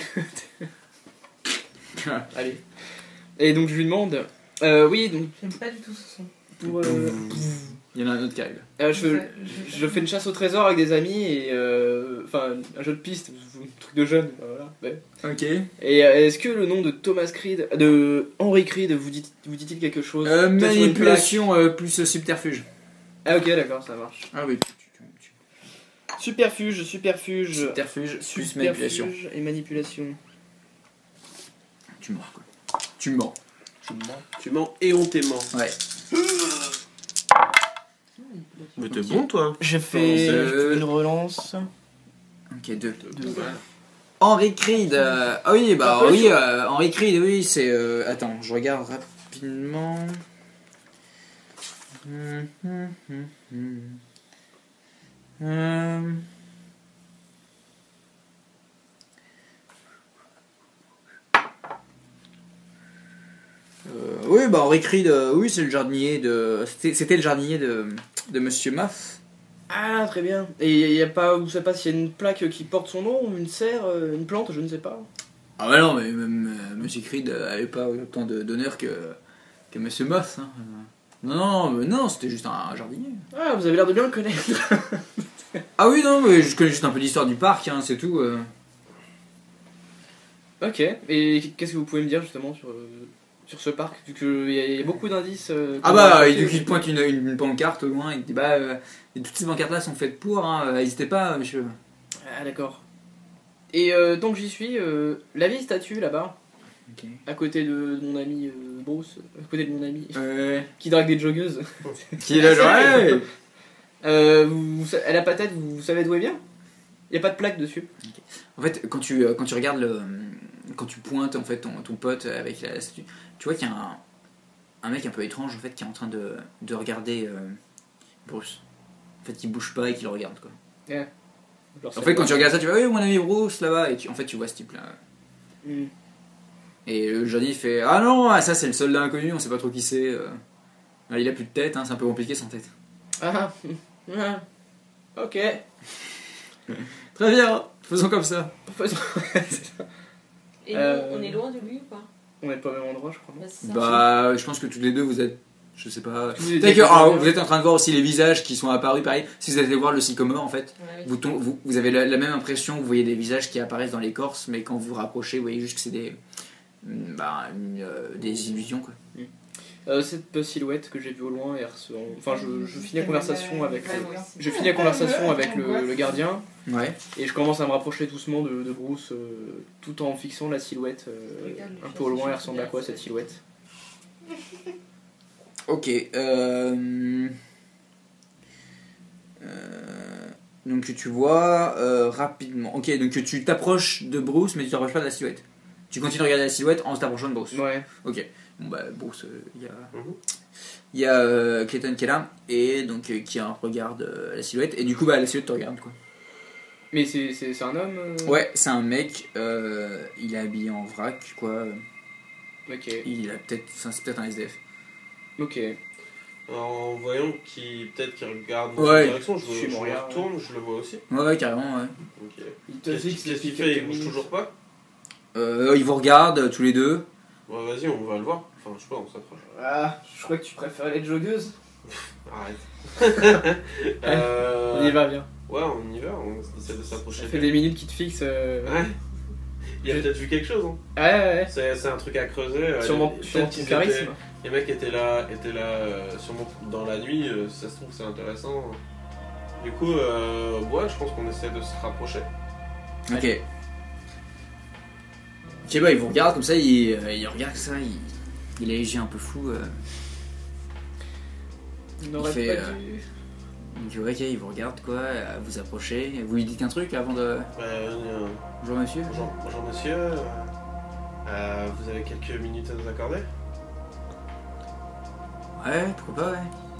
Allez. Et donc je lui demande, euh, oui, donc j'aime pas du tout ce son. pour... euh, Il y en a un autre qui arrive. euh, je, Je- je- je fais une chasse au trésor avec des amis, et euh, enfin un jeu de piste, un truc de jeune, voilà. Ouais. Ok. Et euh, est-ce que le nom de Thomas Creed, de Henry Creed, vous dit, vous dit-il quelque chose Euh, Peut-être sur une manipulation euh, plus euh, subterfuge. plaque. Ah ok, d'accord, ça marche. Ah oui. Superfuge, superfuge, Subterfuge plus manipulation. superfuge et manipulation. Tu mords quoi. Tu mens. Tu mens. Tu mens et on t'aimant. Ouais. Mais t'es Ok. bon, toi. Je fais Euh, une relance. Ok, deux. Deux. Voilà. Henry Creed. euh, Ah oui, bah Un peu oui, chaud. euh, Henry Creed, oui, c'est. euh, Attends, je regarde rapidement. Hum, hum, hum, hum. Euh, euh, oui, bah Henry Creed, euh, oui, c'est le jardinier de. C'était c'était le jardinier de, de Monsieur Muff. Ah, très bien. Et il y a pas, vous savez pas s'il y a une plaque qui porte son nom, ou une serre, euh, une plante, je ne sais pas. Ah bah non, mais même euh, Monsieur Creed euh, avait pas autant de- d'honneur que, que Monsieur Muff. Hein. Euh, Non, non, mais non, c'était juste un, un jardinier. Ah, vous avez l'air de bien le connaître. Ah oui, non, mais je connais juste un peu l'histoire du parc, hein, c'est tout. euh. Ok. Et qu'est-ce que vous pouvez me dire justement sur, euh, sur ce parc, vu qu'il y, a- il y a beaucoup d'indices. euh, Ah comme bah, dans- il, il pointe une, une, une pancarte au loin, il dit bah, euh, et toutes ces pancartes là sont faites pour, hein, euh, n'hésitez pas, monsieur. Ah, d'accord. Et euh, tant que j'y suis, euh, la vieille statue là-bas, Ok. à côté de mon ami euh, Bruce, à côté de mon ami Ouais. qui drague des joggeuses. Qui est là, genre, ouais. Euh, vous, vous sa- elle a pas tête, vous, vous savez d'où elle vient? Y a pas de plaque dessus. En fait, quand tu, euh, quand tu regardes le. Quand tu pointes en fait ton, ton pote avec la statue, tu vois qu'il y a un, un mec un peu étrange en fait qui est en train de, de regarder euh, Bruce. En fait, il bouge pas et qu'il le regarde quoi. Genre, En c'est- fait, quand tu regardes ça, tu vois, oui, mon ami Bruce là-bas, et tu, en fait, tu vois ce type-là. Hmm. Et le Johnny fait ah non, ah, ça c'est le soldat inconnu, on sait pas trop qui c'est. euh. Ah, il a plus de tête, hein, c'est un peu compliqué sans tête. Ah, ah. Ok. Très bien, faisons comme ça. Et Euh, nous, on est loin de lui ou pas? On est pas au même endroit, je crois. Bah, c'est ça. Bah, je pense que tous les deux vous êtes, je sais pas. Tous les Peut-être deux, que ah, ouais. vous êtes en train de voir aussi les visages qui sont apparus, pareil. Si vous allez voir le sycomore en fait, Ouais, oui. vous, tom- vous, vous avez la, la même impression, vous voyez des visages qui apparaissent dans l'écorce, mais quand vous vous rapprochez, vous voyez juste que c'est des, bah, une, euh, des illusions quoi. Euh, cette silhouette que j'ai vue au loin, elle reçoit- enfin, je, je finis la conversation avec. Ouais, le- moi aussi. Je finis la conversation avec le, le gardien Ouais. et je commence à me rapprocher doucement de, de Bruce, euh, tout en fixant la silhouette euh, Regarde le un peu au loin. chien, Elle ressemble à quoi cette silhouette? Ok. Euh... euh, Donc tu vois euh, rapidement. Ok, donc tu t'approches de Bruce, mais tu t'approches pas de la silhouette. Tu continues de regarder la silhouette en t'approchant de Bruce. Ouais. Ok. Bon bah Bruce, il y a, Mhm. il y a euh, Clayton qui est là et donc euh, qui regarde euh, la silhouette et du coup bah la silhouette te regarde quoi. Mais c'est c'est- c'est un homme euh Ouais, c'est un mec. euh, il est habillé en vrac quoi. Ok. Il a peut-être, enfin, c'est peut-être un S D F. Ok. En voyant qu'il peut-être qu'il regarde dans Ouais. cette direction, je, Je suis je me moyen, retourne, je le vois aussi. Ouais, ouais carrément ouais. Ok. Il te Qu'est-ce fixe qu'est-ce depuis qu'il fait? Il quelques bouge minutes. toujours pas? Euh, ils vous regardent euh, tous les deux. Ouais, vas-y, on va le voir. Enfin, je sais pas, on s'approche. Ah, je crois que tu préfères les joggeuses. Arrête. euh... On y va, viens. Ouais, on y va, on essaie de s'approcher. Ça fait des minutes qu'il te fixe. euh, Ouais. Il a peut-être vu quelque chose. Hein. Ouais, ouais, ouais. C'est c'est un truc à creuser. euh, Sûrement, peut-être sûrement qu'ils ton charisme. étaient- Les mecs étaient là, étaient là euh, sûrement dans la nuit, euh, si ça se trouve c'est intéressant. Du coup, euh, ouais, je pense qu'on essaie de se rapprocher. Ok. Ok, bah, il vous regarde comme ça, il, euh, il regarde ça, il, il a les yeux un peu flous. Euh. Il n'aurait fait, pas euh, dû. Donc, ouais, ok, il vous regarde quoi, euh, vous approchez, vous lui dites un truc avant de. Euh, euh, Bonjour monsieur. bonjour, bonjour monsieur, euh, euh, vous avez quelques minutes à nous accorder? Ouais, pourquoi pas, ouais.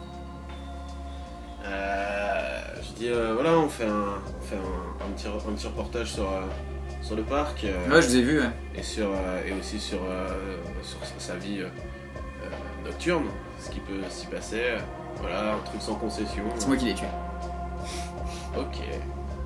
Euh, je dis, euh, voilà, on fait un, on fait un, un petit, un petit reportage sur, euh, sur le parc euh, Ouais, je vous ai vu, ouais. et, sur, euh, et aussi sur, euh, sur sa- sa vie euh, euh, nocturne, ce qui peut s'y passer. Voilà, un truc sans concession. C'est moi qui l'ai tué. Ok.